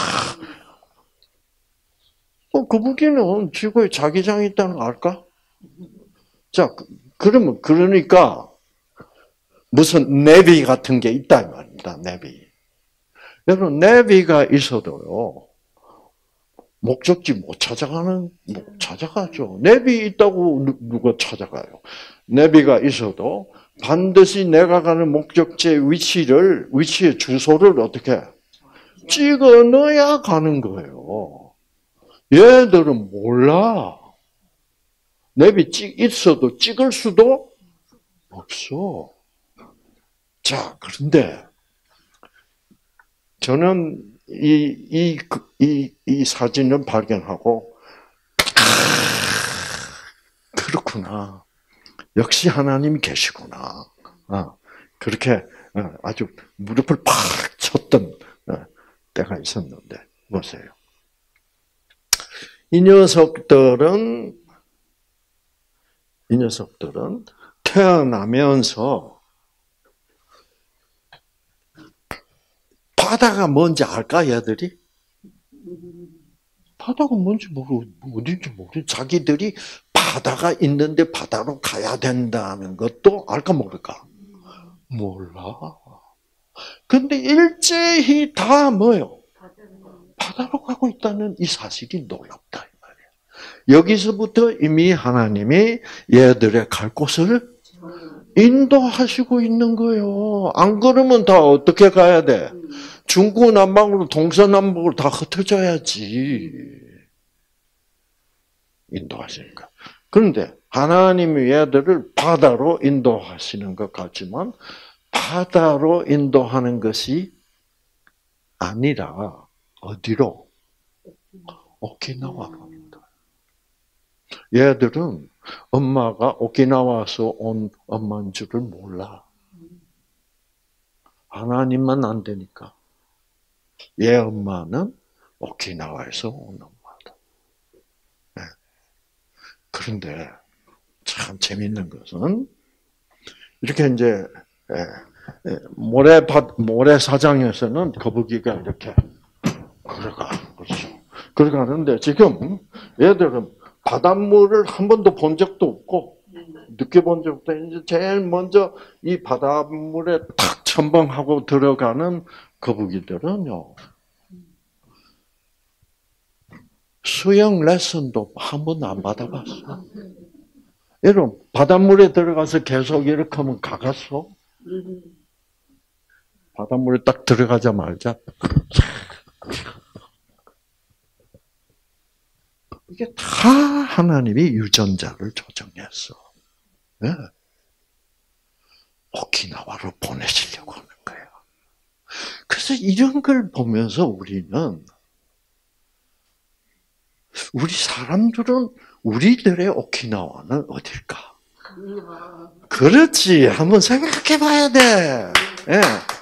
어, 거북이는 지구에 자기장이 있다는 거 알까? 자, 그러면, 그러니까, 무슨 내비 같은 게 있다, 이 말입니다, 내비. 여러분, 내비가 있어도요, 목적지 못 찾아가는, 못 찾아가죠. 내비 있다고 누가 찾아가요? 내비가 있어도 반드시 내가 가는 목적지의 위치를, 위치의 주소를 어떻게 찍어 넣어야 가는 거예요. 얘들은 몰라. 내비 찍, 있어도 찍을 수도 없어. 자, 그런데, 저는 이, 이, 이, 이 사진을 발견하고 그렇구나. 역시 하나님이 계시구나. 어, 그렇게 아주 무릎을 팍 쳤던 때가 있었는데 보세요. 이 녀석들은 이 녀석들은 태어나면서 바다가 뭔지 알까, 얘들이? 바다가 뭔지 모르고, 어딘지 모르고, 자기들이 바다가 있는데 바다로 가야 된다는 것도 알까, 모를까? 몰라. 근데 일제히 다 뭐요? 바다로 가고 있다는 이 사실이 놀랍다, 이 말이야. 여기서부터 이미 하나님이 얘들의 갈 곳을 인도하시고 있는 거예요. 안 그러면 다 어떻게 가야 돼? 중구난방으로 동서남북으로 다 흩어져야지. 인도하시니까. 그런데 하나님이 얘들을 바다로 인도하시는 것 같지만 바다로 인도하는 것이 아니라 어디로? 오키나와로 인도해요. 얘들은 엄마가 오키나와에서 온 엄마인 줄을 몰라. 하나님만 안 되니까. 얘 엄마는 오키나와에서 온 엄마다. 네. 그런데 참 재밌는 것은 이렇게 이제 모래 모래사장에서는 거북이가 이렇게 걸어가, 그렇죠. 걸어가는데 지금 얘들은 바닷물을 한 번도 본 적도 없고 느껴본 적도 이제 제일 먼저 이 바닷물에 탁 첨벙하고 들어가는 거북이들은요. 수영 레슨도 한 번도 안 받아봤어. 여러분 바닷물에 들어가서 계속 이렇게 하면 가겠어? 바닷물에 딱 들어가자마자 이게 다 하나님이 유전자를 조정했어. 네. 오키나와로 보내시려고 하는 거예요. 그래서 이런 걸 보면서 우리는 우리 사람들은 우리들의 오키나와는 어딜까? 그렇지. 한번 생각해 봐야 돼. 네.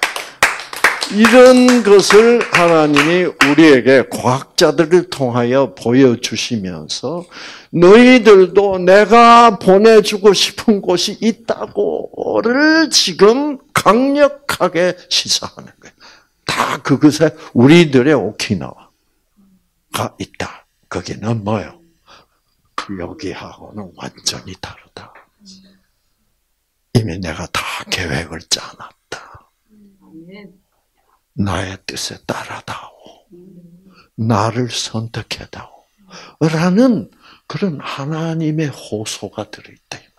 이런 것을 하나님이 우리에게 과학자들을 통하여 보여주시면서 너희들도 내가 보내주고 싶은 곳이 있다고를 지금 강력하게 시사하는 거예요. 다 그것에 우리들의 오키나와가 있다. 거기는 뭐예요? 여기하고는 완전히 다르다. 이미 내가 다 계획을 짜놨다. 나의 뜻에 따라다오. 나를 선택해다오. 라는 그런 하나님의 호소가 들어있다. 이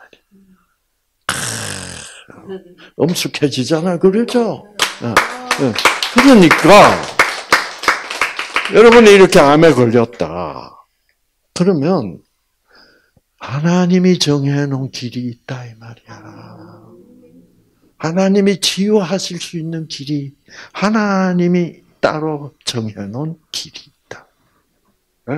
말이에요. 엄숙해지잖아. 그러죠? 그러니까, 여러분이 이렇게 암에 걸렸다. 그러면, 하나님이 정해놓은 길이 있다. 이 말이야. 하나님이 치유하실 수 있는 길이, 하나님이 따로 정해놓은 길이 있다. 네.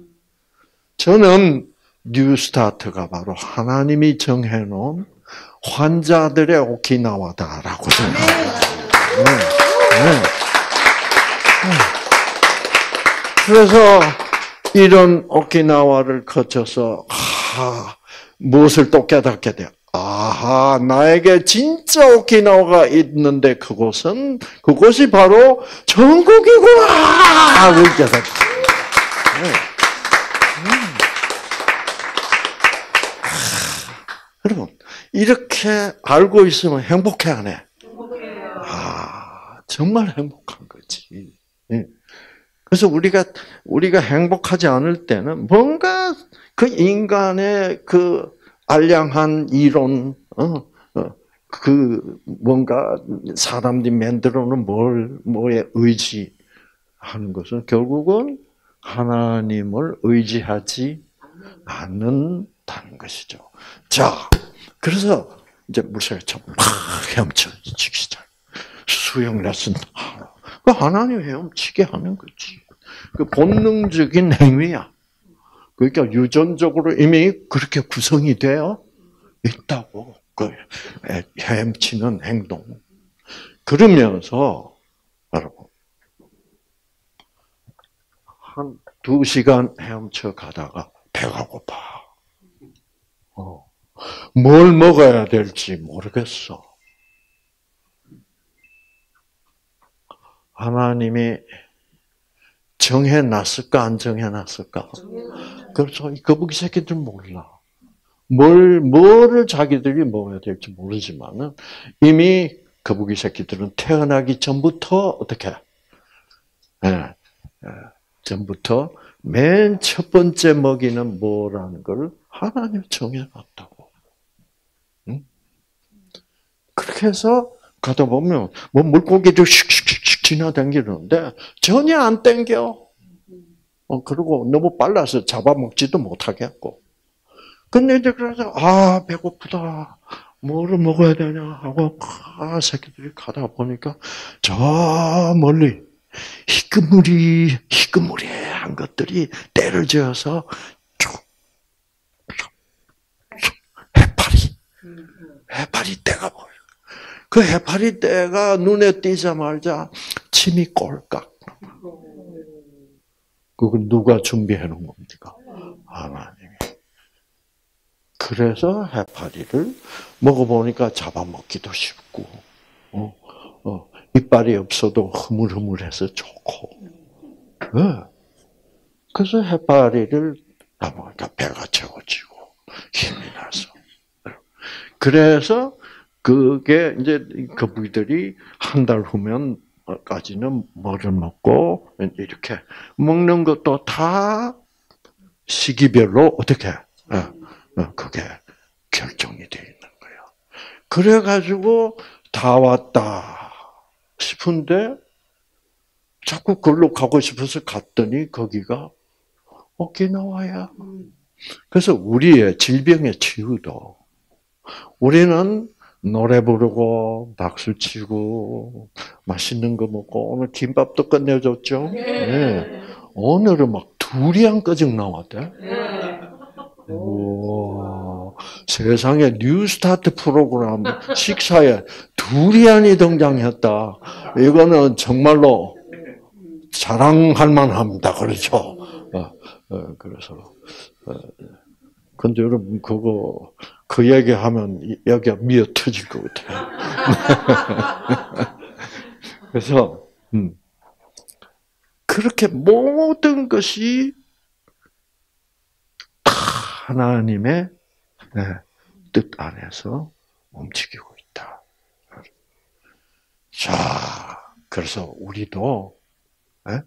저는 뉴스타트가 바로 하나님이 정해놓은 환자들의 오키나와다라고 생각합니다. 네. 네. 네. 그래서 이런 오키나와를 거쳐서 하, 무엇을 또 깨닫게 돼요? 아하, 나에게 진짜 오키나와가 있는데 그곳은 그곳이 바로 천국이구나. 이렇게 깨닫죠. 네. 여러분, 이렇게 알고 있으면 행복해, 안 해? 행복해요. 아, 정말 행복한 거지. 네. 그래서 우리가, 우리가 행복하지 않을 때는 뭔가 그 인간의 그 알량한 이론, 어, 어, 그 뭔가 사람들이 만들어놓은 뭘, 뭐에 의지하는 것은 결국은 하나님을 의지하지 않는다는 것이죠. 자, 그래서 이제 물속에 막 헤엄치기 시작. 수영 레슨. 그 하나님 헤엄치게 하는 거지. 그 본능적인 행위야. 그러니까 유전적으로 이미 그렇게 구성이 되어 있다고. 그 헤엄치는 행동. 그러면서 여러분 한 두 시간 헤엄쳐 가다가 배가 고파. 어. 뭘 먹어야 될지 모르겠어. 하나님이 정해놨을까 안 정해놨을까? 그래서 이 거북이 새끼들 몰라. 뭘 뭐를 자기들이 먹어야 될지 모르지만은 이미 거북이 새끼들은 태어나기 전부터 어떻게? 예, 예, 전부터 맨 첫 번째 먹이는 뭐라는 걸 하나님 정해놨다고. 응? 그렇게 해서 가다 보면 뭐 물고기들 슉슉슉 지나다니는데 전혀 안 땡겨. 어, 그리고 너무 빨라서 잡아먹지도 못하겠고. 근데 이제 그래서 아 배고프다. 뭐를 먹어야 되냐 하고 아 새끼들이 가다 보니까 저 멀리 희끄무리 희끄무리한 것들이 때를 지어서 쭉 해파리 해파리 떼가 보여. 그 해파리 떼가 눈에 띄자마자 침이 꼴깍. 그걸 누가 준비해 놓은 겁니까? 하나님이. 그래서 해파리를 먹어보니까 잡아먹기도 쉽고, 어, 어, 이빨이 없어도 흐물흐물해서 좋고, 네. 그래서 해파리를 잡아먹으니까 배가 채워지고 힘이 나서. 그래서 그게 이제 거북이들이 한 달 후면까지는 뭐를 먹고 이렇게 먹는 것도 다 시기별로 어떻게 그게 결정이 되어 있는 거예요. 그래가지고 다 왔다 싶은데 자꾸 걸로 가고 싶어서 갔더니 거기가 오키나와야. 그래서 우리의 질병의 치유도 우리는 노래 부르고 박수 치고 맛있는 거 먹고 오늘 김밥도 끝내줬죠. 네. 오늘은 막 두리안 끄적 나왔대. 오, 세상에 뉴스타트 프로그램 식사에 두리안이 등장했다. 이거는 정말로 자랑할 만합니다. 그렇죠? 어, 어, 그래서 어, 근데 여러분 그거 그 얘기하면 여기가 미어 터질 것 같아요. 그래서 음, 그렇게 모든 것이 다 하나님의 네, 뜻 안에서 움직이고 있다. 자, 그래서 우리도 네?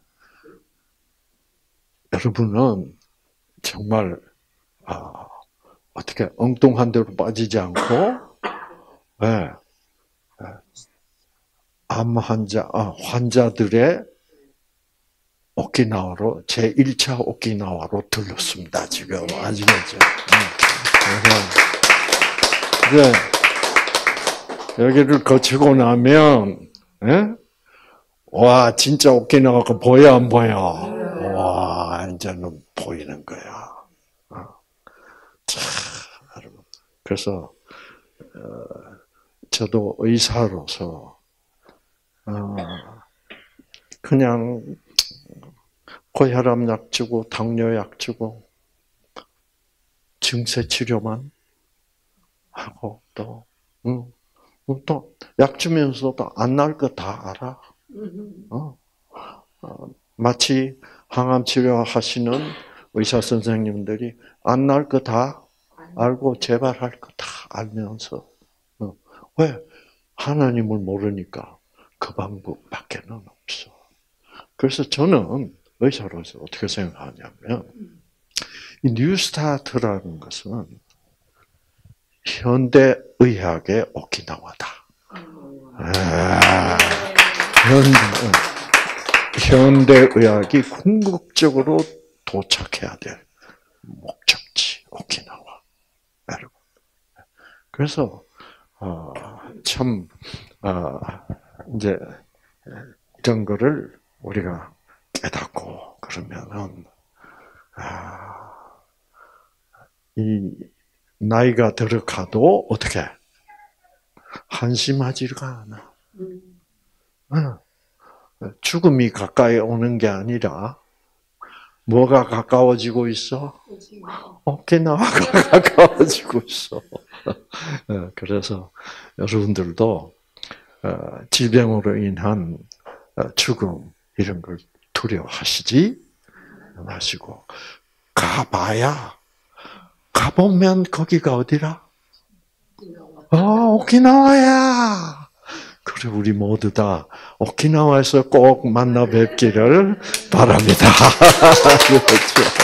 여러분은 정말 아, 어떻게 엉뚱한 데로 빠지지 않고 네, 네. 암 환자 아, 환자들의 오키나와로 제일 차 오키나와로 들렀습니다. 지금 아시겠죠? 그래서 이제 여기를 거치고 나면 예? 와 진짜 오키나와가 보여 안 보여? 와 이제는 보이는 거야. 참 여러분 그래서 어, 저도 의사로서 어, 그냥 고혈압약 주고 당뇨약 주고 증세 치료만 하고 또 응, 또 약 주면서도 안 날 거 다 알아. 어. 어, 마치 항암 치료하시는 의사 선생님들이 안 날 거 다 알고 재발할 거 다 알면서 어. 왜 하나님을 모르니까 그 방법밖에는 없어. 그래서 저는 의사로서 어떻게 생각하냐면 이 뉴스타트라는 것은 현대 의학의 오키나와다. 아, 현대, 현대 의학이 궁극적으로 도착해야 될 목적지 오키나와. 여러분. 그래서 어, 참 어, 이제 이런 거를 우리가 깨닫고 그러면은 아, 이 나이가 들어가도 어떻게 한심하지가 않아. 음. 죽음이 가까이 오는 게 아니라 뭐가 가까워지고 있어? 오키나와가 가까워지고 있어. 그래서 여러분들도 질병으로 인한 죽음 이런 걸 두려워하시지 마시고 가봐야 가보면 거기가 어디라? 아, 오키나와야. 그래 우리 모두 다 오키나와에서 꼭 만나 뵙기를 바랍니다. 그렇죠.